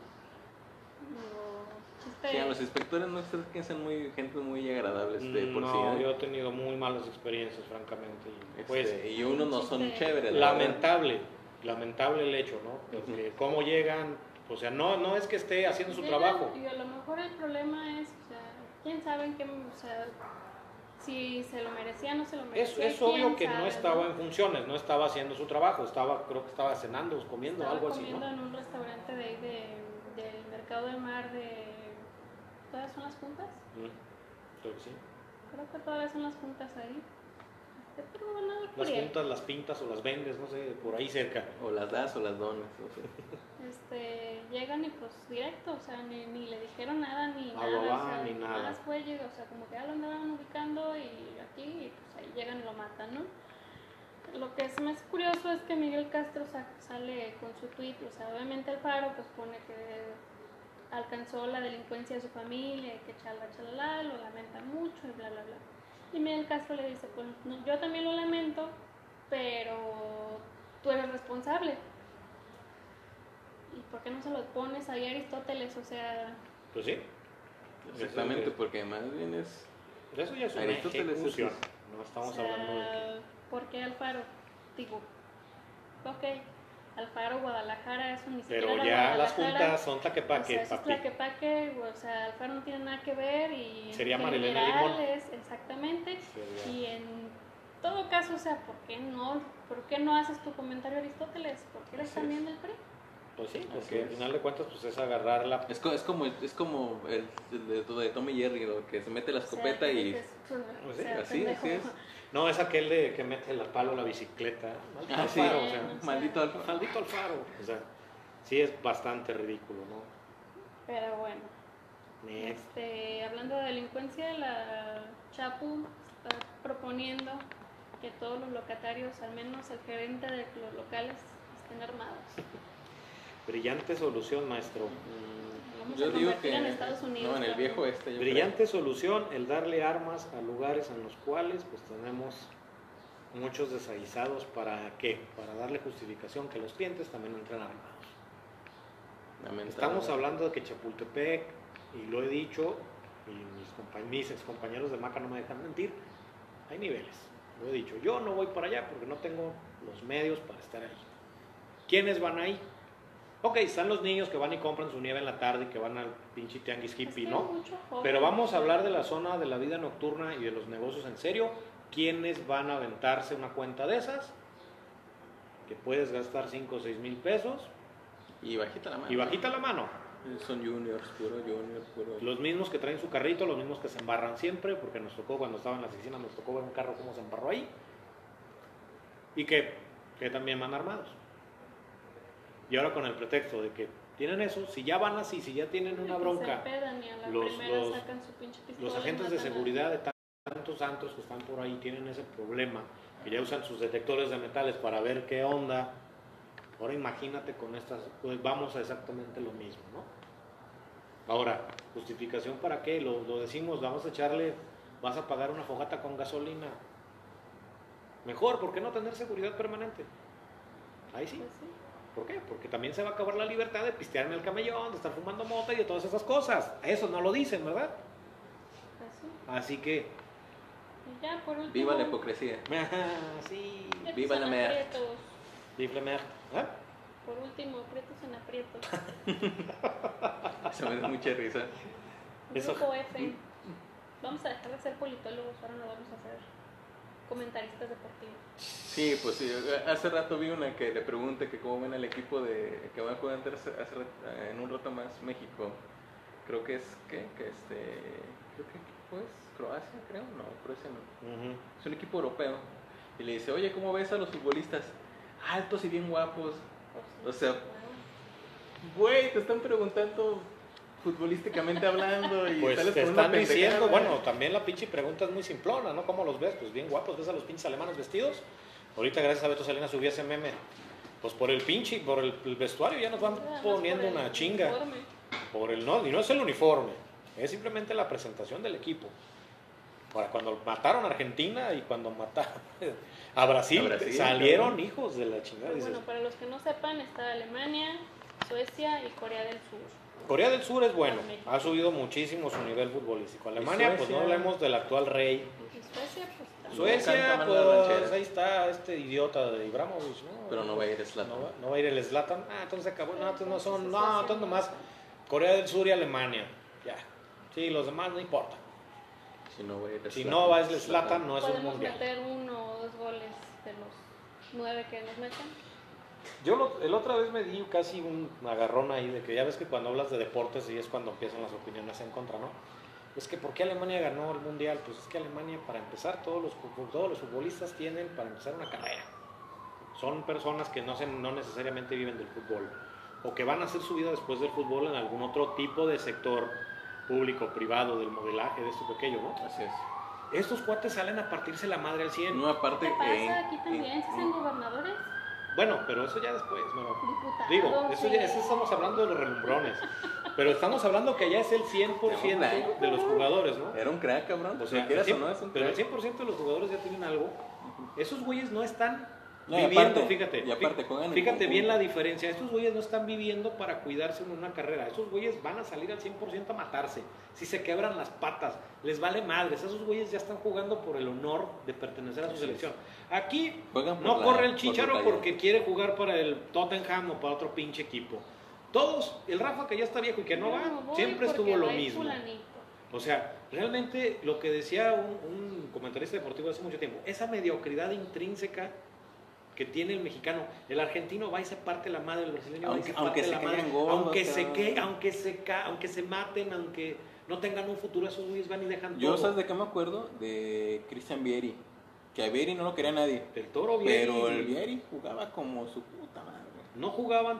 O
Sí, a los inspectores no es que sean gente muy agradables por
no,
sí. ¿eh?
yo he tenido muy malas experiencias, francamente. Y, pues,
Y unos no son chéveres. la verdad.
lamentable el hecho, ¿no? Porque cómo llegan, o sea, no es que esté haciendo su trabajo.
Y a lo mejor el problema es, o sea, quién sabe en qué, o sea, si se lo merecía o no se lo merecía.
Es obvio
quién
que no
sabe,
estaba en funciones, no estaba haciendo su trabajo, creo que estaba cenando, comiendo,
Estaba
algo así,
comiendo
¿no?
en un restaurante de ahí del Mercado del Mar de... ¿Todavía son las juntas?
Creo que sí.
Creo que todavía son las juntas ahí. Pero no, nada
Las
curiel.
juntas, las pintas o las vendes, no sé, por ahí cerca.
O las das o las donas, no sé.
Llegan y pues directo, o sea, ni le dijeron nada, ni
Ah,
nada,
va,
o sea,
ni nada.
más fue, o sea, como que ya lo andaban ubicando y aquí, y pues ahí llegan y lo matan, ¿no? Lo que es más curioso es que Miguel Castro sale con su tweet, o sea, obviamente Alfaro pues pone que alcanzó la delincuencia de su familia y que chalala, lo lamenta mucho y bla, bla, bla. Y Miguel Castro le dice, pues no, yo también lo lamento, pero tú eres responsable. ¿Y por qué no se lo pones ahí a Aristóteles? O sea,
Pues sí.
Exactamente, porque más bien es...
Eso ya es una
Aristóteles
ejecución.
es-
No estamos
o sea,
hablando de que...
¿por qué Alfaro? Digo, ok, Alfaro, Guadalajara, eso ni siquiera
Pero
era
ya las
Guadalajara.
juntas son
O
Tlaquepaque,
sea, eso es
papi.
Tlaquepaque, o sea, Alfaro no tiene nada que ver y
Sería
en
Marilena Limón.
generales, exactamente.
Sería-
Y en todo caso, o sea, ¿por qué no haces tu comentario Aristóteles? ¿Por qué eres
Así
también del PRI?
Pues sí,
Así
porque al
es.
final de cuentas pues es agarrar la...
Es como el de Tom y Jerry, ¿no? Que se mete la
O sea,
escopeta
que
y...
dices, o
sí,
sea,
así
pendejo.
es.
No, es aquel de que mete el palo a la bicicleta. Maldito
Ah, sí,
Alfaro, o sea,
maldito Alfaro.
maldito Alfaro. O sea, sí es bastante ridículo, ¿no?
Pero bueno,
Next.
hablando de delincuencia, la Chapu está proponiendo que todos los locatarios, al menos el gerente de los locales, estén armados.
Brillante solución, maestro.
Vamos
Yo
a
digo
convertir
que...
en Estados Unidos.
No, en el
la-
viejo este, yo
Brillante solución el darle armas a lugares en los cuales pues tenemos muchos desaguisados. ¿Para qué? Para darle justificación que los clientes también entren armados.
creo. Lamentable.
Estamos hablando de que Chapultepec, y lo he dicho, y mis ex compañeros de Maca no me dejan mentir, hay niveles. Lo he dicho, yo no voy para allá porque no tengo los medios para estar ahí. ¿Quiénes van ahí? Ok, están los niños que van y compran su nieve en la tarde y que van al pinche tianguis
Es que
hippie,
hay
¿no?
mucho joven.
Pero vamos a hablar de la zona de la vida nocturna y de los negocios en serio. ¿Quiénes van a aventarse una cuenta de esas? Que puedes gastar 5 o 6 mil pesos
Y bajita la mano.
y bajita la mano.
Son juniors, puro junior, puro...
Los mismos que traen su carrito, los mismos que se embarran siempre, porque nos tocó cuando estaba en la oficina, nos tocó ver un carro cómo se embarró ahí. Y que también van armados. Y ahora con el pretexto de que tienen eso, si ya van así, si ya tienen una bronca,
Se empedan y a la
los-
primera
los-
sacan su pinche pistola
los
y
agentes de
matan a-
seguridad de tantos antros que están por ahí tienen ese problema, que ya usan sus detectores de metales para ver qué onda. Ahora imagínate con estas, pues vamos a exactamente lo mismo, ¿no? Ahora, justificación para qué, lo decimos, vamos a echarle, vas a pagar una fogata con gasolina. Mejor, ¿por qué no tener seguridad permanente? Ahí sí.
Pues sí.
¿Por qué? Porque también se va a acabar la libertad de pistear en el camellón, de estar fumando mota y de todas esas cosas. Eso no lo dicen, ¿verdad?
Pues sí.
Así que,
Y ya, por último.
Viva la hipocresía.
sí,
aprietos
Viva
en
la mer.
aprietos.
vive la mer- ¿Ah?
Por último, aprietos en aprietos.
Se me da mucha risa.
Eso-
Grupo F. Vamos a dejar de ser politólogos, ahora no vamos a ser comentaristas deportivos.
Sí, pues sí, hace rato vi una que le pregunta que cómo ven al equipo de que va a jugar en un rato más México. Creo que es creo que equipo es Croacia, creo, no, Croacia no.
Ujú.
Es un equipo europeo. Y le dice, "Oye, ¿cómo ves a los futbolistas? Altos y bien guapos." O sea, güey, te están preguntando futbolísticamente hablando y
Pues
sales
te
con una
están diciendo,
pendejada.
bueno, también la pinche pregunta es muy simplona, ¿no? ¿Cómo los ves? Pues bien guapos, ¿ves a los pinches alemanes vestidos? Ahorita gracias a Beto Salinas subí ese meme. Pues por el pinche, por el vestuario ya nos van
Nada más
poniendo
por el
una chinga.
uniforme.
Por el no, y no es el uniforme, es simplemente la presentación del equipo. Para cuando mataron a Argentina y cuando mataron a Brasil, salieron
claro.
hijos de la chingada.
Pero
Dices,
bueno, para los que no sepan, está Alemania, Suecia y Corea del Sur.
Corea del Sur es bueno,
México.
ha subido muchísimo su nivel futbolístico. Alemania, pues
Suecia?
no hablemos del actual rey.
Y Suecia, pues también.
Suecia,
canta mal la
pues
ranchera.
ahí está este idiota de Ibrahimovic, ¿no?
Pero no va a ir Zlatan.
No va a ir el Zlatan. Ah, entonces acabó. No, entonces no son.
Entonces,
No,
Suecia
entonces
no
nomás
está.
Corea del Sur y Alemania. Ya. Sí, los demás no importa.
Si no va a ir
Si
Zlatan,
no va el Zlatan, no es un
Podemos
mundial.
meter 1 o 2 goles de los 9 que nos meten.
Yo el otra vez me di casi un agarrón ahí de que ya ves que cuando hablas de deportes y es cuando empiezan las opiniones en contra, ¿no? Es que ¿por qué Alemania ganó el Mundial? Pues es que Alemania, para empezar, todos los futbolistas tienen para empezar una carrera. Son personas que no necesariamente viven del fútbol, o que van a hacer su vida después del fútbol en algún otro tipo de sector público, privado, del modelaje, de esto pequeño, ¿no?
Así es.
Estos cuates salen a partirse la madre al 100.
No, aparte...
¿Qué pasa aquí también? ¿Se hacen gobernadores?
Bueno, pero eso ya después, ¿no?
Diputados.
Digo, eso estamos hablando de los relumbrones. Pero estamos hablando que ya es el 100% de los jugadores, ¿no?
Era un crack, cabrón.
O sea,
Lo quieras o no, es un
pero el
crack.
100% de los jugadores ya tienen algo. Esos güeyes no están
No, y
viviendo,
aparte-
fíjate.
y aparte juegan en
Fíjate bien
conjunto.
la diferencia. Estos güeyes no están viviendo para cuidarse en una carrera. Esos güeyes van a salir al 100% a matarse. Si se quebran las patas, les vale madres. Esos güeyes ya están jugando por el honor de pertenecer a su selección. Aquí
Juegan por
no
la-
corre el
por
Chicharo
detalle.
porque quiere jugar para el Tottenham o para otro pinche equipo. Todos, el Rafa que ya está viejo y que no va,
voy
siempre
porque
estuvo lo
va el
mismo.
fulanito.
O sea, realmente lo que decía un comentarista deportivo hace mucho tiempo, esa mediocridad intrínseca que tiene el mexicano, el argentino va y se parte la madre, el brasileño va y se
Aunque
parte
se
la madre,
caigan gordos,
aunque se maten, aunque no tengan un futuro, esos güeyes van y dejan
Yo,
todo.
¿sabes de qué me acuerdo? De Christian Vieri. Que a Vieri no lo quería nadie.
El Toro Vieri,
Pero el Vieri jugaba como su puta madre.
no jugaban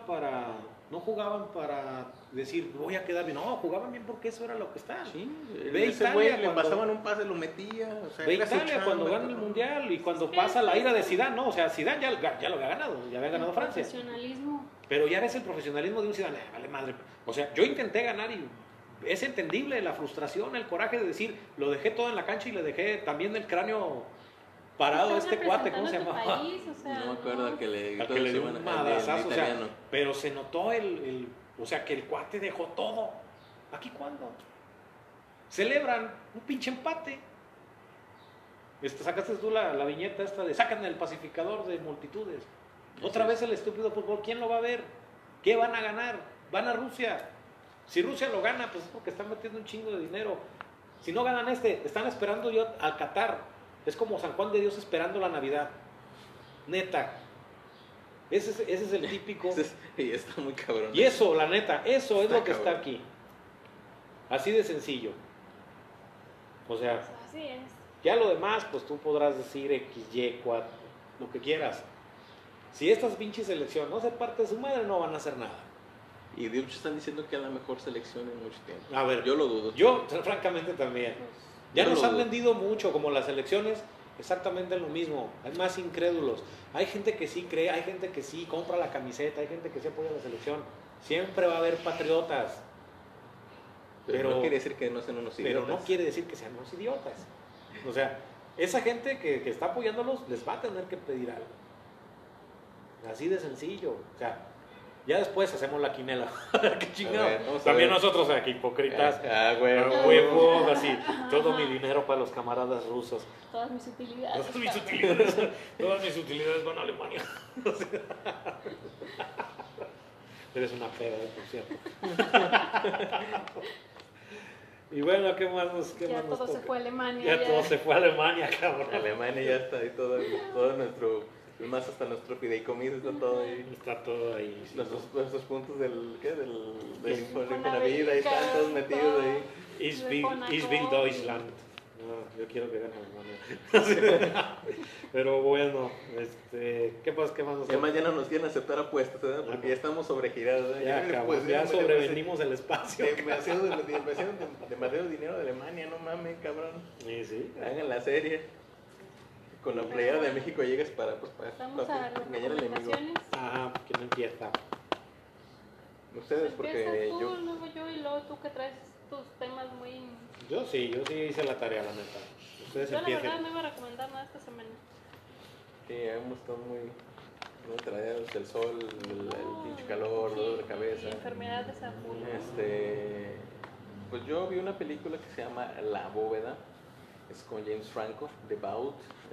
para decir voy a quedar bien, no, jugaban bien porque eso era lo que está.
Sí,
Ve
ese
Italia
güey le
cuando-
pasaban un pase, lo metía. O sea,
Ve
era su
Italia
chamba,
cuando gana el
cabrón.
mundial y cuando
Es que
pasa la
es-
ira de Zidane, ¿no? O sea, Zidane ya lo había ganado, ya había ganado
El
Francia.
profesionalismo.
Pero ya ves el profesionalismo de un Zidane, vale madre. O sea, yo intenté ganar y es entendible la frustración, el coraje de decir, lo dejé todo en la cancha y le dejé también el cráneo parado a
Estás
este cuate, ¿cómo se
representando
llamaba?
tu país, o sea,
No me acuerdo al que le,
Al que le dio un
el
madrazazo, o sea,
italiano.
pero se notó o sea, que el cuate dejó todo. ¿Aquí cuándo? Celebran un pinche empate. Sacaste tú la viñeta esta de sacan el pacificador de multitudes. Otra
Así
vez el estúpido fútbol, ¿quién lo va a ver? ¿Qué van a ganar? Van a Rusia. Si Rusia lo gana, pues es porque están metiendo un chingo de dinero. Si no ganan están esperando yo al Qatar. Es como San Juan de Dios esperando la Navidad. Neta. Ese es el típico.
Y está muy cabrón.
Y eso, la neta, eso es
Está
lo que está
cabrón.
aquí. Así de sencillo. O sea,
pues, así es.
ya lo demás, pues tú podrás decir X, Y, 4, lo que quieras. Si estas pinches selecciones no se parte de su madre, no van a hacer nada.
Y de hecho están diciendo que es la mejor selección en mucho tiempo.
A ver,
Yo lo dudo.
yo francamente también.
Pues,
Ya
Yo
nos
lo
han
dudo.
vendido mucho, como las elecciones, exactamente lo mismo. Hay más incrédulos. Hay gente que sí cree, hay gente que sí compra la camiseta, hay gente que sí apoya la selección. Siempre va a haber patriotas.
pero no quiere decir que no sean unos
Pero
idiotas.
no quiere decir que sean unos idiotas. O sea, esa gente que está apoyándolos les va a tener que pedir algo. Así de sencillo. O sea, ya después hacemos la quinela. Qué chingado.
A ver, vamos a
También
ver.
nosotros aquí, hipócritas.
Güey.
A huevo, así. Todo mi dinero para los camaradas rusos.
todas mis utilidades.
Todas mis utilidades van a Alemania. O sea, eres una peda, por cierto. Y bueno, ¿qué más nos
Ya todo se
toca?
fue a Alemania.
Ya todo se fue a Alemania, cabrón.
Alemania ya está ahí todo nuestro, más hasta nuestro fideicomiso está todo ahí.
Está todo ahí. sí.
Nuestros puntos del
Infonavit,
Infonavit, ahí están todos metidos ahí.
Ich
de
will
Conacoy.
Deutschland. No, yo quiero que gane Alemania. Pero bueno, ¿qué más nos
Además ya no nos quieren aceptar apuestas, ¿verdad? Porque ya estamos sobregirados.
Ya acabamos, ya sobrevendimos el espacio.
Demasiado dinero de Alemania, no mames, cabrón.
Sí, sí.
Hagan la serie. Con la playera de México llegas para
Vamos a las
engañar al enemigo.
recomendaciones.
Ajá, ¿quién empieza?
Ustedes, porque
Empiezas tú,
yo.
luego yo y luego tú que traes tus temas muy...
Yo sí hice la tarea, la neta. Ustedes
Yo la verdad
empiecen.
no iba a recomendar nada esta semana.
Sí, hemos estado muy traídos del sol, el pinche calor,
Sí,
dolor de cabeza.
y enfermedades a full.
Pues yo vi una película que se llama La Bóveda, es con James Franco, The Vault.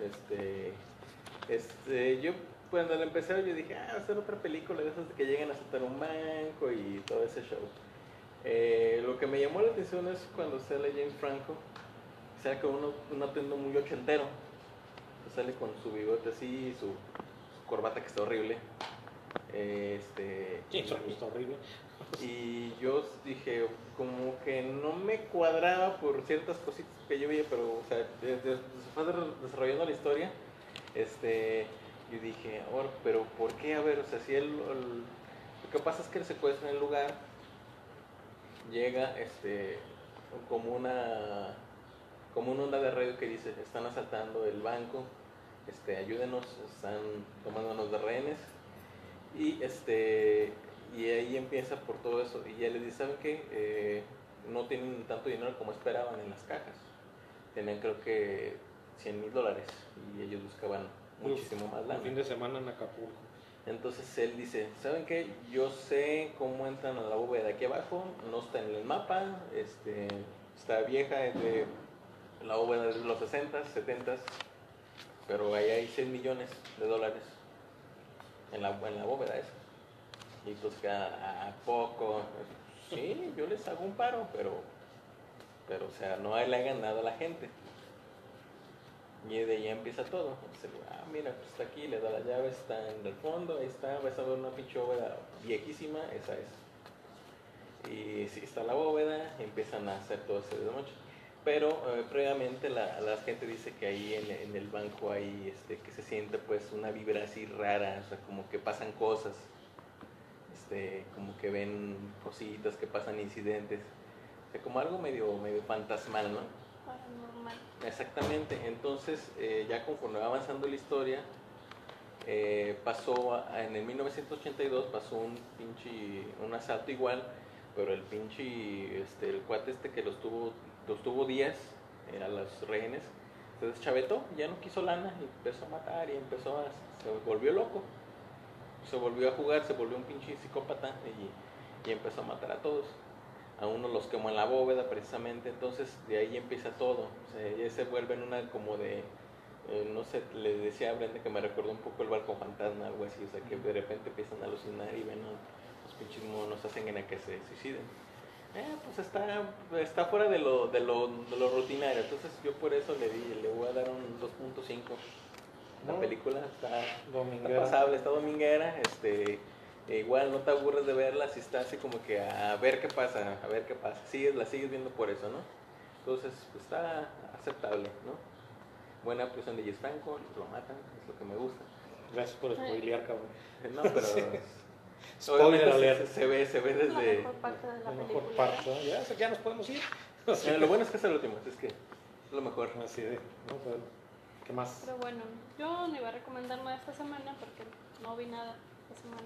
Yo cuando la empecé yo dije, va a ser otra película de esas de que llegan a asaltar un banco y todo ese show. Lo que me llamó la atención es cuando sale James Franco, sale con un atuendo muy ochentero, sale con su bigote así, su corbata que está horrible.
Sí, eso está horrible.
Y yo dije, como que no me cuadraba por ciertas cositas que yo veía, pero, o sea, se fue desarrollando la historia, yo dije, ahora, pero ¿por qué? A ver, o sea, si lo que pasa es que él secuestra en el lugar, llega, como una onda de radio que dice, están asaltando el banco, ayúdenos, están tomándonos de rehenes, y y ahí empieza por todo eso, y ya le dice, ¿saben qué? No tienen tanto dinero como esperaban en las cajas, tenían creo que $100,000, y ellos buscaban muchísimo más
Un
lana.
fin de semana en Acapulco.
Entonces él dice, ¿saben qué? Yo sé cómo entran a la bóveda de aquí abajo, no está en el mapa, está vieja, es de la bóveda de los 60s, 70s, pero ahí hay $6 millones en la bóveda esa. Y entonces ¿a poco? Sí, yo les hago un paro, pero o sea, no le hagan nada a la gente. Y de ahí empieza todo. Mira, pues está aquí, le da la llave, está en el fondo, ahí está, vas a ver una pinche bóveda viejísima, esa es. Y sí, está la bóveda, empiezan a hacer todo ese desmoche. Pero previamente la gente dice que ahí en el banco hay, que se siente pues una vibra así rara, o sea, como que pasan cosas, como que ven cositas, que pasan incidentes, o sea, como algo medio fantasmal, ¿no?
Paranormal.
Exactamente, entonces ya conforme va avanzando la historia, en el 1982 pasó un asalto igual, pero el cuate que los tuvo días a los rehenes, se deschavetó, ya no quiso lana, y empezó a matar y se volvió loco, se volvió a jugar, se volvió un pinche psicópata y empezó a matar a todos. A uno los quemó en la bóveda precisamente, entonces de ahí empieza todo, o sea, ya se vuelven una como de, no sé, le decía a Brenda que me recordó un poco el barco fantasma, algo así, o sea, que de repente empiezan a alucinar y ven los pinches monos hacen en el que se suiciden. Pues está fuera de lo rutinario, entonces yo por eso le voy a dar un 2.5. La película está pasable, está dominguera, igual no te aburres de verla, si está así como que a ver qué pasa, la sigues viendo por eso, ¿no? Entonces, pues está aceptable, ¿no? Buena actuación de Jess Franco, lo matan, es lo que me gusta.
Gracias por spoilear, cabrón.
No, pero
Spoiler alert.
se ve desde
La mejor parte de la película.
Ya nos podemos ir.
Lo bueno es que es el último, es que es lo mejor.
Así de, no, pero, ¿qué más?
Pero bueno, yo no iba a recomendar nada esta semana porque no vi nada esta semana.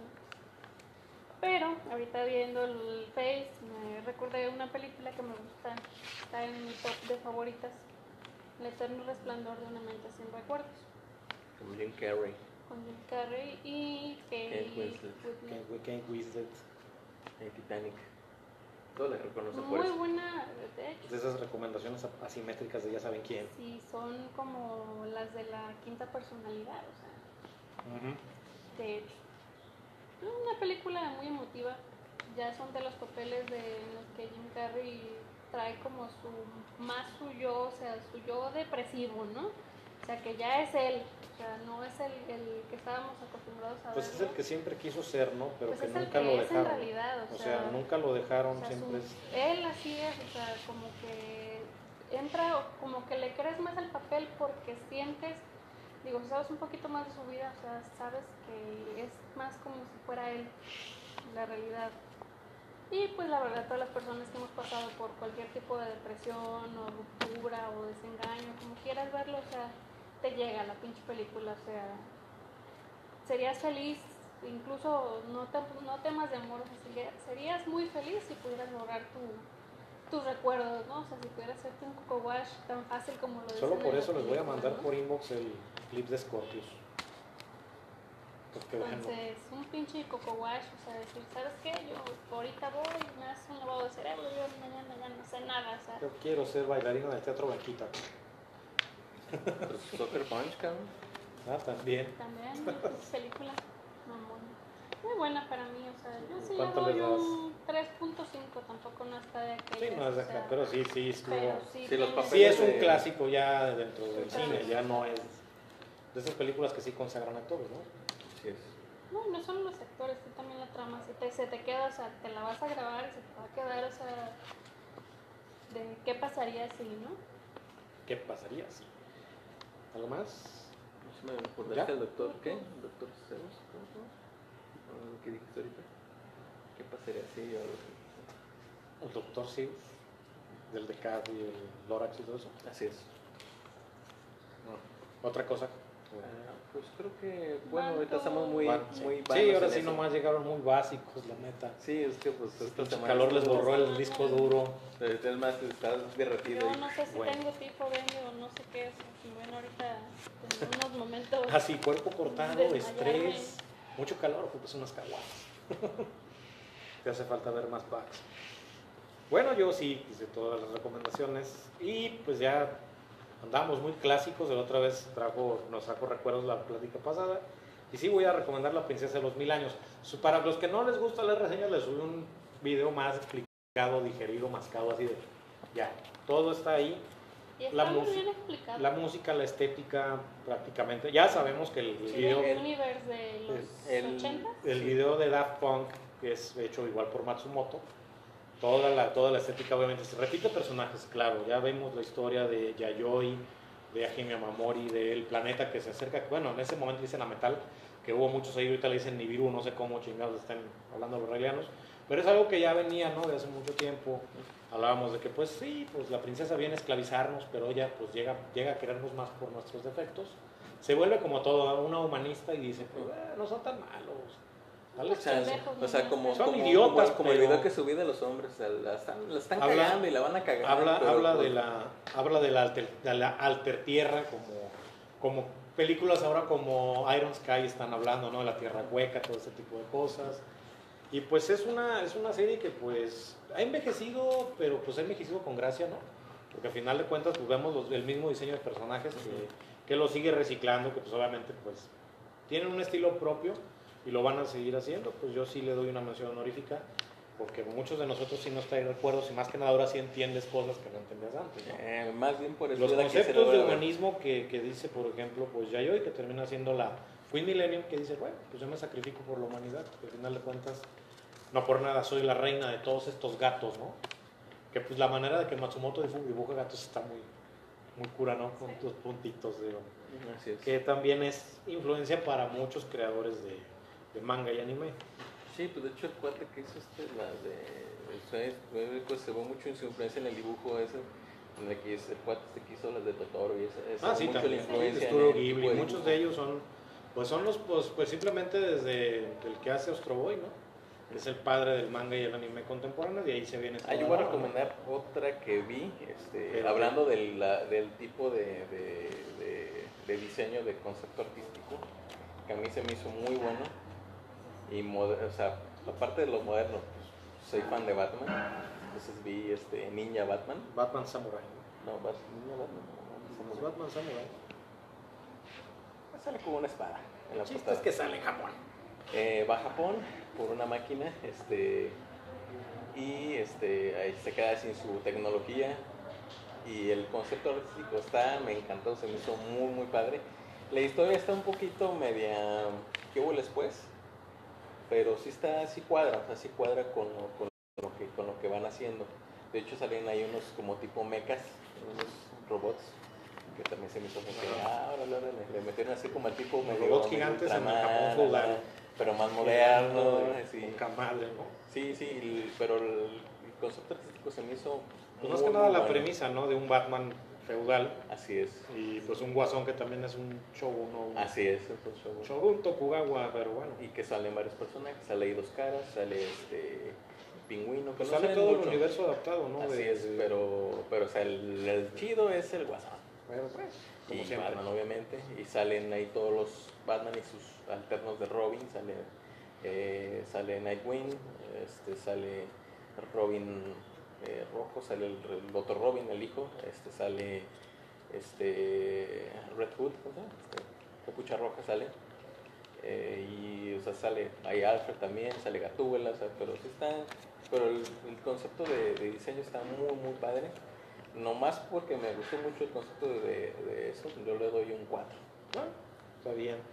Pero ahorita viendo el Face me recordé una película que me gusta, está en mi top de favoritas, El eterno resplandor de una mente sin recuerdos.
Con Jim Carrey.
Con Jim Carrey y Kate
Winslet.
Titanic. Todos la reconocen por
Muy
eso.
buena, de hecho.
De esas recomendaciones asimétricas de ya saben quién.
Sí, son como las de la quinta personalidad, o sea. De hecho. Una película muy emotiva. Ya son de los papeles en los que Jim Carrey trae como su yo, o sea, su yo depresivo, ¿no? O sea, que ya es él, o sea, no es el que estábamos acostumbrados a ver.
Pues es el que siempre quiso ser, ¿no? Pero
pues
que
es
nunca
el que
lo
es
dejaron.
en realidad,
O sea, nunca lo dejaron,
o sea,
siempre
él así es, o sea, como que entra, como que le crees más al papel porque sientes, digo, sabes un poquito más de su vida, o sea, sabes que es más como si fuera él, la realidad. Y pues la verdad, todas las personas que hemos pasado por cualquier tipo de depresión o ruptura o desengaño, como quieras verlo, o sea, te llega la pinche película, o sea, serías feliz, incluso no temas de amor, o sea, serías muy feliz si pudieras borrar tus recuerdos, ¿no? O sea, si pudieras hacerte un coco wash tan fácil como lo
Solo por eso les voy a
película,
mandar
¿no?
por inbox el clip de Scorpius.
Entonces, un pinche coco wash, o sea, decir, ¿sabes qué? Yo ahorita voy y me hace un lavado de cerebro, yo mañana ya no sé nada, o sea.
Yo quiero ser bailarina del Teatro Banquita.
Pues Soccer Punch, cabrón.
También.
También, película, mamón. Muy buena para mí, o sea, yo sí le
¿Cuánto
doy
le das?
un 3.5, tampoco no está de aquellas.
Sí, no es de acá, pero sí, estuvo.
Pero sí,
Sí, los
tiene-
papeles
Sí es un
de-
clásico ya dentro del
Claro.
cine, ya no es de esas películas que sí consagran actores, ¿no?
Sí es.
No, y no solo los actores, tú también la trama. Se te queda, o sea, te la vas a grabar y se te va a quedar, o sea, de qué pasaría si, ¿no?
¿Qué pasaría si? ¿Algo más?
No sé, me acordaste
¿Ya?
el doctor, ¿qué? ¿El doctor Zeus? ¿Cómo? ¿Qué dijiste ahorita? ¿Qué pasaría si o algo así?
El doctor Seuss, del Decad y el Lorax y todo eso.
Así es.
Otra cosa.
Pues creo que, bueno, ahorita estamos muy,
Bueno,
muy
sí,
vanos
ahora
en
sí
eso.
nomás llegaron muy básicos, la neta.
Sí, es que pues esta
El
semana
calor les
estuvo-
borró el disco duro.
Es más, estás derretido.
Yo
y-
no sé si
Bueno.
tengo tipo dengue o no sé qué es. Si ven ahorita en unos momentos.
Así, cuerpo cortado,
Desmayarme.
estrés, mucho calor, pues unas caguamas. Te hace falta ver más packs. Bueno, yo sí hice todas las recomendaciones y pues ya andamos muy clásicos. De la otra vez nos trajo recuerdos la plática pasada. Y sí voy a recomendar La Princesa de los Mil Años. Para los que no les gusta leer reseñas, les subí un video más explicado, digerido, mascado, así de ya. Todo está ahí.
Y está
La
muy
música-
bien explicado.
La música, la estética, prácticamente. Ya sabemos que el
Sí,
video,
del universe de los
el-
80.
el video de Daft Punk, que es hecho igual por Matsumoto, toda la estética obviamente se repite personajes, claro. Ya vemos la historia de Yayoi, de Hajime Amamori, del planeta que se acerca. Bueno, en ese momento dicen a Metal, que hubo muchos ahí, ahorita le dicen Nibiru, no sé cómo chingados están hablando los raelianos. Pero es algo que ya venía, ¿no? De hace mucho tiempo. Hablábamos de que, pues sí, pues la princesa viene a esclavizarnos, pero ella pues llega a querernos más por nuestros defectos. Se vuelve como todo, una humanista y dice, pues no son tan malos. Dale
O sea,
chance.
o sea, como,
Son
como,
idiotas,
como el
pero-
video que subí de los hombres, o sea, la están
Habla-
cagando y la van a cagar.
Habla
pero,
de la alter tierra, como películas ahora como Iron Sky están hablando, ¿no? De la tierra hueca, todo ese tipo de cosas. Y pues es una serie que pues ha envejecido, pero pues ha envejecido con gracia, ¿no? Porque al final de cuentas pues vemos el mismo diseño de personajes que lo sigue reciclando, que pues obviamente pues tienen un estilo propio y lo van a seguir haciendo. Pues yo sí le doy una mención honorífica, porque muchos de nosotros sí nos traen recuerdos y más que nada ahora sí entiendes cosas que no entendías antes, ¿no?
más bien por eso
Los
yo la quisiera
conceptos de
ver.
humanismo que dice, por ejemplo, pues Yayoi, que termina siendo la Queen Millennium, que dice, bueno, pues yo me sacrifico por la humanidad, porque al final de cuentas, no por nada soy la reina de todos estos gatos, ¿no? Que pues la manera de que Matsumoto dibuja gatos está muy cura, ¿no? Con tus puntitos, digo.
Así es.
Que también es influencia para muchos creadores de manga y anime.
Sí, pues de hecho el cuate que hizo la de... pues, se ve mucho en su influencia en el dibujo ese, en el que el cuate que hizo las de Totoro y esa
Sí,
mucho
también.
la influencia
Estudio
en el tipo
Ghibli,
de
muchos
dibujo.
de ellos son los, pues simplemente desde el que hace Astro Boy, ¿no? Que es el padre del manga y el anime contemporáneo, de ahí se viene todo.
Yo voy a recomendar otra que vi,
Pero-
hablando del tipo de diseño de concepto artístico, que a mí se me hizo muy bueno. Y o sea, aparte de lo moderno, pues, soy fan de Batman, entonces vi Ninja Batman.
Batman Samurai.
No, Ninja Batman. No,
Es Batman Samurai.
sale con una espada en la
El chiste
portada.
es que sale en Japón.
Va a Japón por una máquina y ahí se queda sin su tecnología y el concepto artístico me encantó, se me hizo muy padre. La historia está un poquito media ¿qué hubo después? Pero sí cuadra, o sea, sí cuadra con lo que van haciendo. De hecho salen ahí unos como tipo mechas, unos robots que también se me hizo que le metieron así como el tipo
Los
medio
robots gigantes en el
Ultraman,
Japón feudal.
pero más moderno, sí.
Poca madre, ¿no?
Sí, pero el concepto artístico se me hizo
Pues más que nada la premisa, ¿no? De un Batman feudal
Así es.
y pues un guasón que también es un shogun, ¿no?
Así es, entonces,
Shogun Tokugawa, pero bueno.
y que salen varios personajes, sale ahí Dos Caras, sale Pingüino, que
Pues
no
sale
salen
todo el
mucho.
universo adaptado, ¿no?
Así es, pero o sea, el chido es el Guasón.
Bueno, pues, como
Y
siempre.
Batman, obviamente. Y salen ahí todos los Batman y sus alternos de Robin. Sale Nightwing, sale Robin rojo, sale el otro Robin, el hijo. Sale Red Hood, ¿cómo se llama? Capucha Roja sale. Y o sea, sale ahí Alfred también, sale Gatúbela, o sea, pero sí está. Pero el concepto de diseño está muy padre. Nomás porque me gustó mucho el concepto de eso, yo le doy un 4.
Bueno, está bien.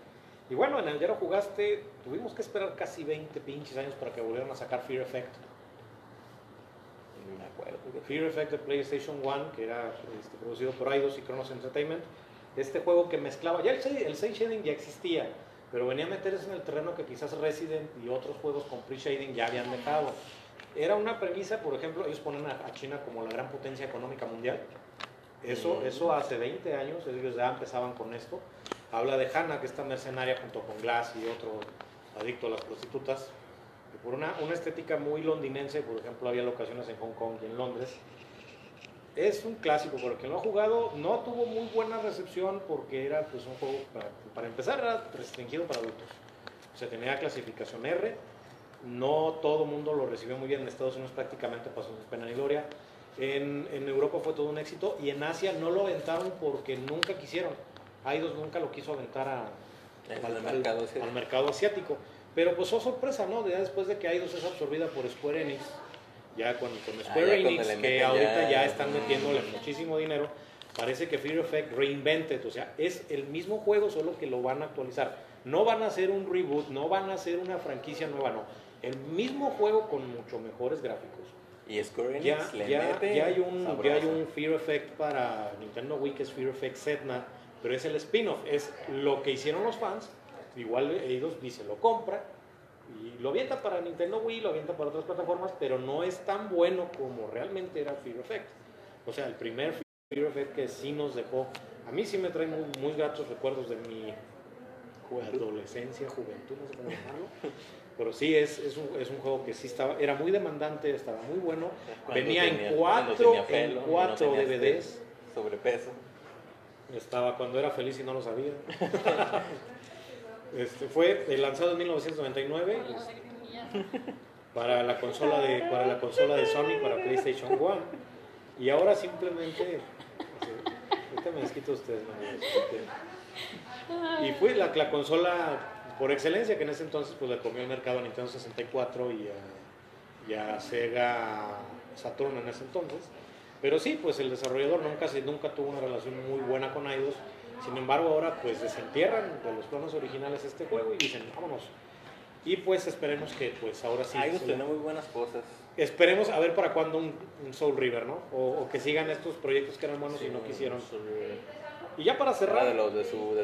Y bueno, en el ya lo jugaste, tuvimos que esperar casi 20 pinches años para que volvieran a sacar Fear Effect.
No me acuerdo.
Fear Effect de PlayStation 1, que era producido por Eidos y Chronos Entertainment. Este juego que mezclaba, ya el cel shading ya existía, pero venía a meterse en el terreno que quizás Resident y otros juegos con pre-shading ya habían dejado. Era una premisa, por ejemplo, ellos ponen a China como la gran potencia económica mundial. Eso hace 20 años, ellos ya empezaban con esto. Habla de Hannah, que esta mercenaria junto con Glass y otro adicto a las prostitutas, que por una estética muy londinense, por ejemplo, había locaciones en Hong Kong y en Londres. Es un clásico, pero quien lo ha jugado no tuvo muy buena recepción porque era pues, un juego, para empezar, era restringido para adultos. O sea, tenía clasificación R, no todo el mundo lo recibió muy bien, en Estados Unidos prácticamente pasó sin pena ni gloria. En Europa fue todo un éxito y en Asia no lo aventaron porque nunca quisieron. Eidos nunca lo quiso aventar al mercado asiático. Pero pues sorpresa, ¿no? Ya después de que Eidos es absorbida por Square Enix, ya con Square Enix, que ahorita ya están metiéndole muchísimo dinero, parece que Fear Effect Reinvented, o sea, es el mismo juego, solo que lo van a actualizar. No van a hacer un reboot, no van a hacer una franquicia nueva, no. El mismo juego con mucho mejores gráficos.
Y Square Enix
ya hay un Fear Effect para Nintendo Wii, que es Fear Effect Sedna, pero es el spin-off, es lo que hicieron los fans. Igual Eidos dice, lo compra y lo avienta para Nintendo Wii, lo avienta para otras plataformas, pero no es tan bueno como realmente era Fear Effect. O sea, el primer Fear Effect que sí nos dejó, a mí sí me trae muy gratos recuerdos de mi adolescencia, juventud, no sé cómo llamarlo. Pero sí, es un juego que sí era muy demandante, estaba muy bueno. Venía en cuatro DVDs.
Sobrepeso.
Estaba cuando era feliz y no lo sabía. Fue lanzado en 1999 para la consola de Sony, para PlayStation 1. Y ahora simplemente ahorita me desquito ustedes, y fue la consola por excelencia, que en ese entonces pues le comió el mercado a Nintendo 64 y a Sega Saturn en ese entonces. Pero sí, pues el desarrollador nunca tuvo una relación muy buena con Eidos. Sin embargo, ahora pues desentierran de los planos originales este juego y dicen, vámonos. Y pues esperemos que pues ahora sí.
Eidos tiene muy buenas cosas.
Esperemos a ver para cuándo un Soul River, ¿no? O que sigan estos proyectos que eran buenos y no quisieron. Y ya para cerrar.
De su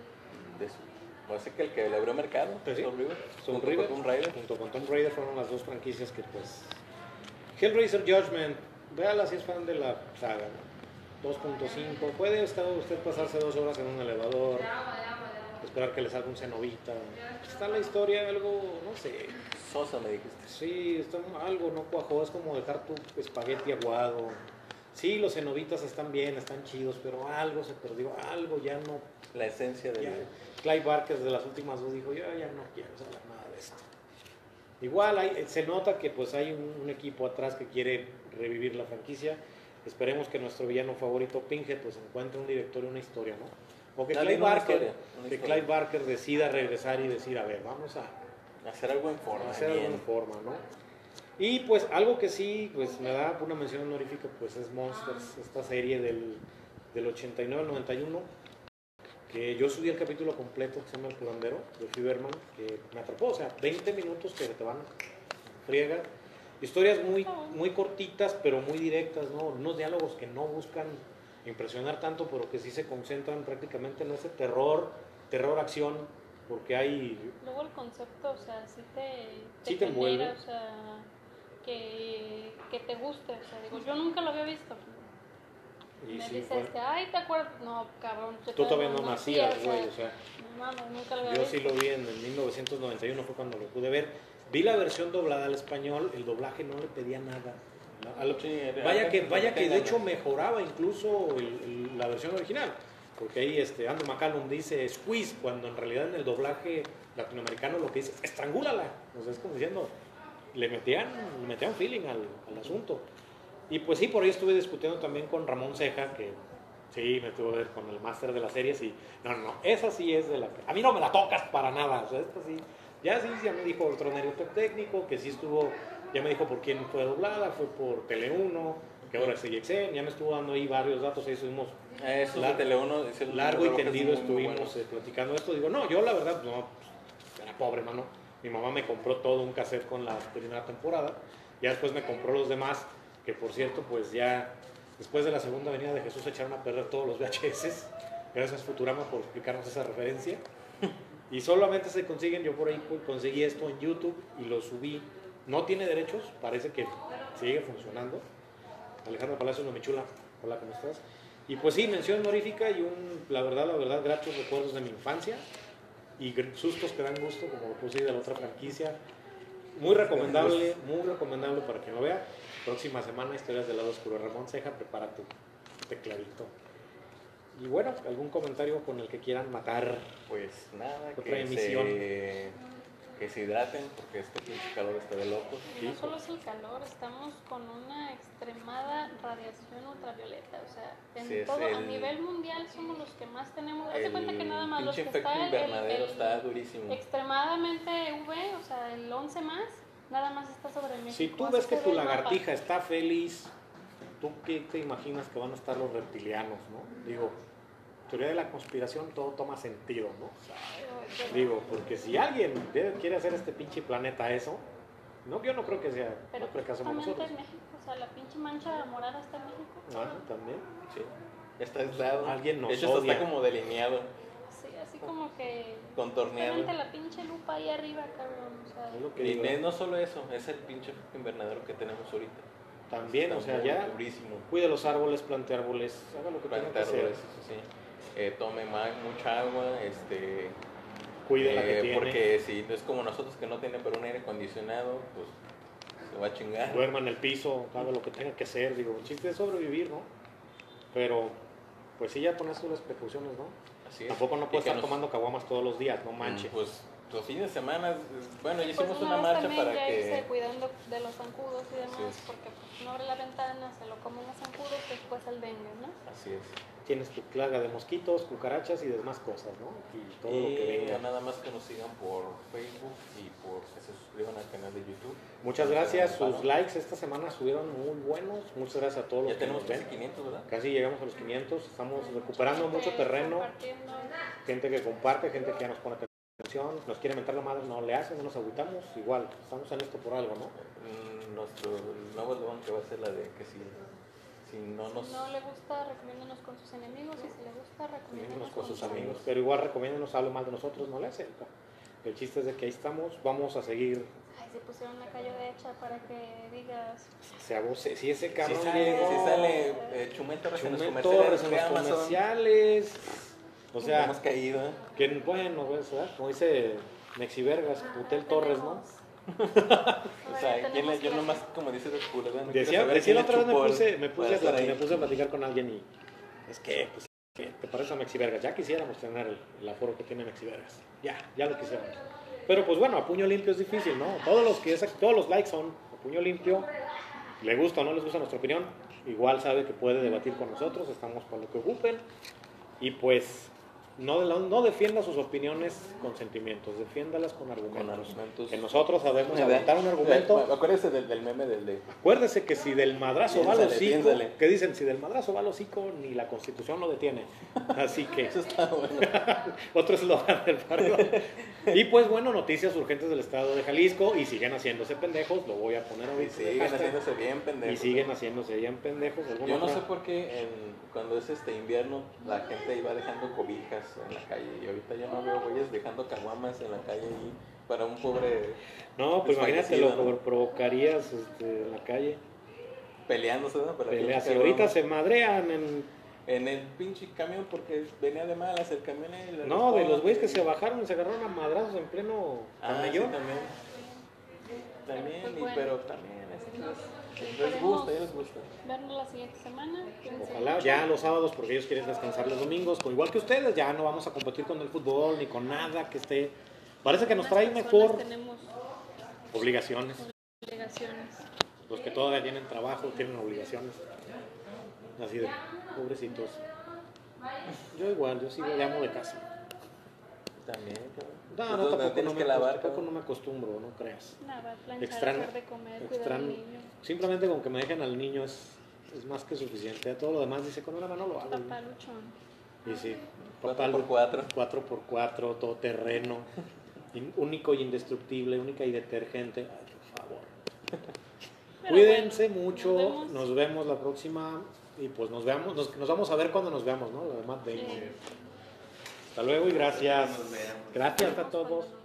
parece que el que le abrió mercado,
¿sí?
Soul River,
junto con Tomb Raider fueron las dos franquicias que pues... Hellraiser Judgment, véala si es fan de la saga, 2.5, puede usted pasarse 2 horas en un elevador, esperar que le salga un cenobita, está la historia algo, no sé...
Sosa me dijiste.
Sí, algo no cuajó, es como dejar tu espagueti aguado. Sí, los cenobitas están bien, están chidos, pero algo se perdió, algo ya no...
La esencia de...
Clive Barker de las últimas dos dijo, yo ya no quiero saber nada de esto. Igual se nota que pues hay un equipo atrás que quiere revivir la franquicia. Esperemos que nuestro villano favorito, Pinhead, pues encuentre un director y una historia, ¿no? O que Clive Barker decida regresar y decir, a ver, vamos a...
hacer algo en forma.
¿No? Y pues algo que sí pues me da una mención honorífica pues es Monsters, esta serie del 89 al 91, que yo subí el capítulo completo, que se llama El Curandero, de Fiberman, que me atrapó, o sea, 20 minutos que te van friega, historias muy cortitas pero muy directas, ¿no? Unos diálogos que no buscan impresionar tanto, pero que sí se concentran prácticamente en ese terror, acción, porque hay...
Luego el concepto, o sea, sí te
genera, envuelve.
O sea, que te guste, o sea, digo, yo nunca lo había visto.
Y
me
sí,
dices ay, ¿te acuerdas? No, cabrón.
Tú todavía no nacías, güey, o sea...
No, nunca lo había
yo
visto.
sí lo vi en 1991, fue cuando lo pude ver. Vi la versión doblada al español, el doblaje no le pedía nada. Vaya que de hecho mejoraba incluso la versión original, porque ahí Andrew McCallum dice squeeze, cuando en realidad en el doblaje latinoamericano lo que dice es estrangúlala, o sea, es como diciendo, le metían feeling al asunto. Y pues sí, por ahí estuve discutiendo también con Ramón Ceja, que sí, me tuvo que ver con el máster de las series, y no, esa sí es de la que a mí no me la tocas para nada, o sea, esta sí, ya me dijo otro nervio técnico, que sí estuvo, ya me dijo por quién fue doblada, fue por Tele 1, que ahora es CXN, ya me estuvo dando ahí varios datos, ahí estuvimos
Eso
Largo-
de Tele1, hicieron
largo y
relojes
tendido
muy, muy
estuvimos
buenos.
platicando esto. Digo, no, yo la verdad, no, pues, era pobre, mano. Mi mamá me compró todo un cassette con la primera temporada. Ya después me compró los demás, que por cierto, pues ya después de la segunda venida de Jesús se echaron a perder todos los VHS. Gracias Futurama por explicarnos esa referencia. Y solamente se consiguen, yo por ahí conseguí esto en YouTube y lo subí. No tiene derechos, parece que sigue funcionando. Alejandra Palacios, mi chula, hola, ¿cómo estás? Y pues sí, mención honorífica y la verdad, gratos recuerdos de mi infancia y sustos que dan gusto, como lo puse de la otra franquicia. Muy recomendable para quien lo vea. Próxima semana, Historias del lado oscuro. Ramón Ceja, prepara tu tecladito. Y bueno, algún comentario con el que quieran matar.
Pues nada,
Otra emisión.
Que se hidraten porque este pinche calor está de locos.
No solo es el calor, estamos con una extremada radiación ultravioleta, o sea, en
Sí, es
todo, a
el-
nivel mundial somos los que más tenemos. Haz de cuenta que nada más los
pinche
que
efecto
está
invernadero está durísimo.
extremadamente UV, o sea, el 11 más, nada más está sobre México.
Si tú
Así
ves
se
que
ve
tu
el mapa.
lagartija está feliz, ¿tú qué te imaginas que van a estar los reptilianos, no? Digo, teoría de la conspiración, todo toma sentido, ¿no?
Pero-
Digo, porque si alguien quiere hacer este pinche planeta eso, no, yo no creo que sea,
Pero
no creo que hacemos
justamente
nosotros.
en México, o sea, la pinche mancha morada está en México.
Ah, también.
Sí, está aislado.
Alguien nos
de hecho, esto
odia.
está como delineado,
Sí, así como que
contorneado.
justamente la pinche lupa ahí arriba, cabrón, o sea,
Es lo que
Y
digo.
no solo eso, es el pinche efecto invernadero que tenemos ahorita.
También,
Está
o sea,
muy
ya
durísimo.
cuide los árboles, plante árboles, haga lo que tenga que
Plantar
hacer.
árboles, eso sí. Tome mucha agua,
Cuide la que tiene.
porque si no es como nosotros que no tienen pero un aire acondicionado, pues se va a chingar.
Duerma en el piso, haga lo que tenga que hacer. Digo, el chiste es sobrevivir, ¿no? Pero, pues sí, ya pones tú las precauciones, ¿no?
Así es.
Tampoco no
Y
puedes
que
estar
nos-
tomando caguamas todos los días, no manches.
Pues los fines de semana, bueno, ya
pues
hicimos una
vez
marcha
también
para
ya irse
que...
cuidando de los zancudos y demás,
Así es.
porque pues, no abre la ventana, se lo comen los zancudos, después el dengue, ¿no?
Así es.
Tienes tu plaga de mosquitos, cucarachas y demás cosas, ¿no? Y todo lo que
Y
venga.
nada más que nos sigan por Facebook y por que se suscriban al canal de YouTube.
Muchas
Nos
gracias,
hagan
sus
paro.
likes esta semana subieron muy buenos. Muchas gracias a todos los
Ya
que
tenemos
nos
casi
ven.
500, ¿verdad?
Casi llegamos a los 500, estamos recuperando mucho terreno.
Compartiendo.
Gente que comparte, gente que ya nos pone atención, nos quiere mentar la madre, no le hace, no nos agüitamos. Igual, estamos en esto por algo, ¿no?
Nuestro nuevo eslogan que va a ser la de que si no nos...
Si no le gusta, recomiéndanos con sus enemigos, y si le gusta, recomiéndanos
Con sus amigos. Pero igual recomiéndenos, hable mal de nosotros, no le hace. El chiste es de que ahí estamos, vamos a seguir.
Ay, se pusieron una callo de hecha para que digas.
Si ese
Si
cabrón
sale,
llegó,
si sale Chumel Torres en los
Chumel
comerciales
Torres en
de
los
Amazon,
comerciales. O sea,
hemos caído, ¿eh?
que bueno, pues, ¿verdad? Como dice Mexivergas, Putel Torres, ¿no?
O sea, yo nomás, como dice de culo, ¿no?
Decía la otra vez me puse a platicar con alguien y es que, pues, que te parece a Mexivergas. Ya quisiéramos tener el aforo que tiene Mexivergas. Ya lo quisiéramos. Pero pues bueno, a puño limpio es difícil, ¿no? Todos los likes son a puño limpio. Le gusta o no les gusta nuestra opinión, igual sabe que puede debatir con nosotros, estamos con lo que ocupen. Y pues no defienda sus opiniones con sentimientos, defiéndalas con argumentos. Que nosotros sabemos aventar un argumento.
Acuérdese del meme del de...
Acuérdese que si del madrazo va al hocico,
Piénsale.
que dicen, si del madrazo va al hocico, ni la Constitución lo detiene. Así que,
Eso está bueno.
otro eslogan del partido. Y pues bueno, noticias urgentes del estado de Jalisco, y siguen haciéndose pendejos, lo voy a poner
Y
ahorita.
siguen haciéndose bien pendejos.
Y siguen haciéndose bien pendejos. ¿Alguna
Yo no
otra?
sé por qué cuando es invierno la gente iba dejando cobijas en la calle y ahorita ya no veo güeyes dejando caguamas en la calle y para un pobre
No, pues imagínate lo
desfallecido,
que
¿no?
provocarías en la calle.
Peleándose, ¿no? Para la
Peleas.
pinche
Y ahorita
caguama.
se madrean
En el pinche camión porque venía de malas el camión y le
No, de los güeyes que
responde.
se bajaron y se agarraron a madrazos en pleno
Ah, sí,
camellón.
también. También,
Pero, pues, bueno.
pero también les
Esperemos
gusta, ya les gusta.
Vernos la siguiente semana. Cuídense
Ojalá
mucho.
ya los sábados, porque ellos quieren descansar los domingos, igual que ustedes, ya no vamos a competir con el fútbol ni con nada que esté. Parece que nos trae
Algunas
mejor
personas tenemos
obligaciones.
obligaciones.
Los que todavía tienen trabajo, tienen obligaciones. Así de pobrecitos. Yo igual, yo sigo de amo de casa.
También, cabrón.
No,
Entonces,
tampoco,
tienes
no
que
me,
lavar,
tampoco
cabrón.
no me acostumbro, no creas.
Nada, planchar,
Extraño-
hacer de comer, cuidar
extraño.
al niño.
Simplemente con que me dejen al niño es es más que suficiente. Todo lo demás dice, con una mano lo hago.
Papaluchón.
Y sí,
4x4.
4x4, todoterreno, único y indestructible, única y detergente. Ay, por favor.
Pero
Cuídense
bueno,
mucho, nos vemos la próxima y pues nos vamos a ver cuando nos veamos, ¿no? Lo de Matt Damon. Hasta luego y gracias.
Nos veamos.
Gracias a todos.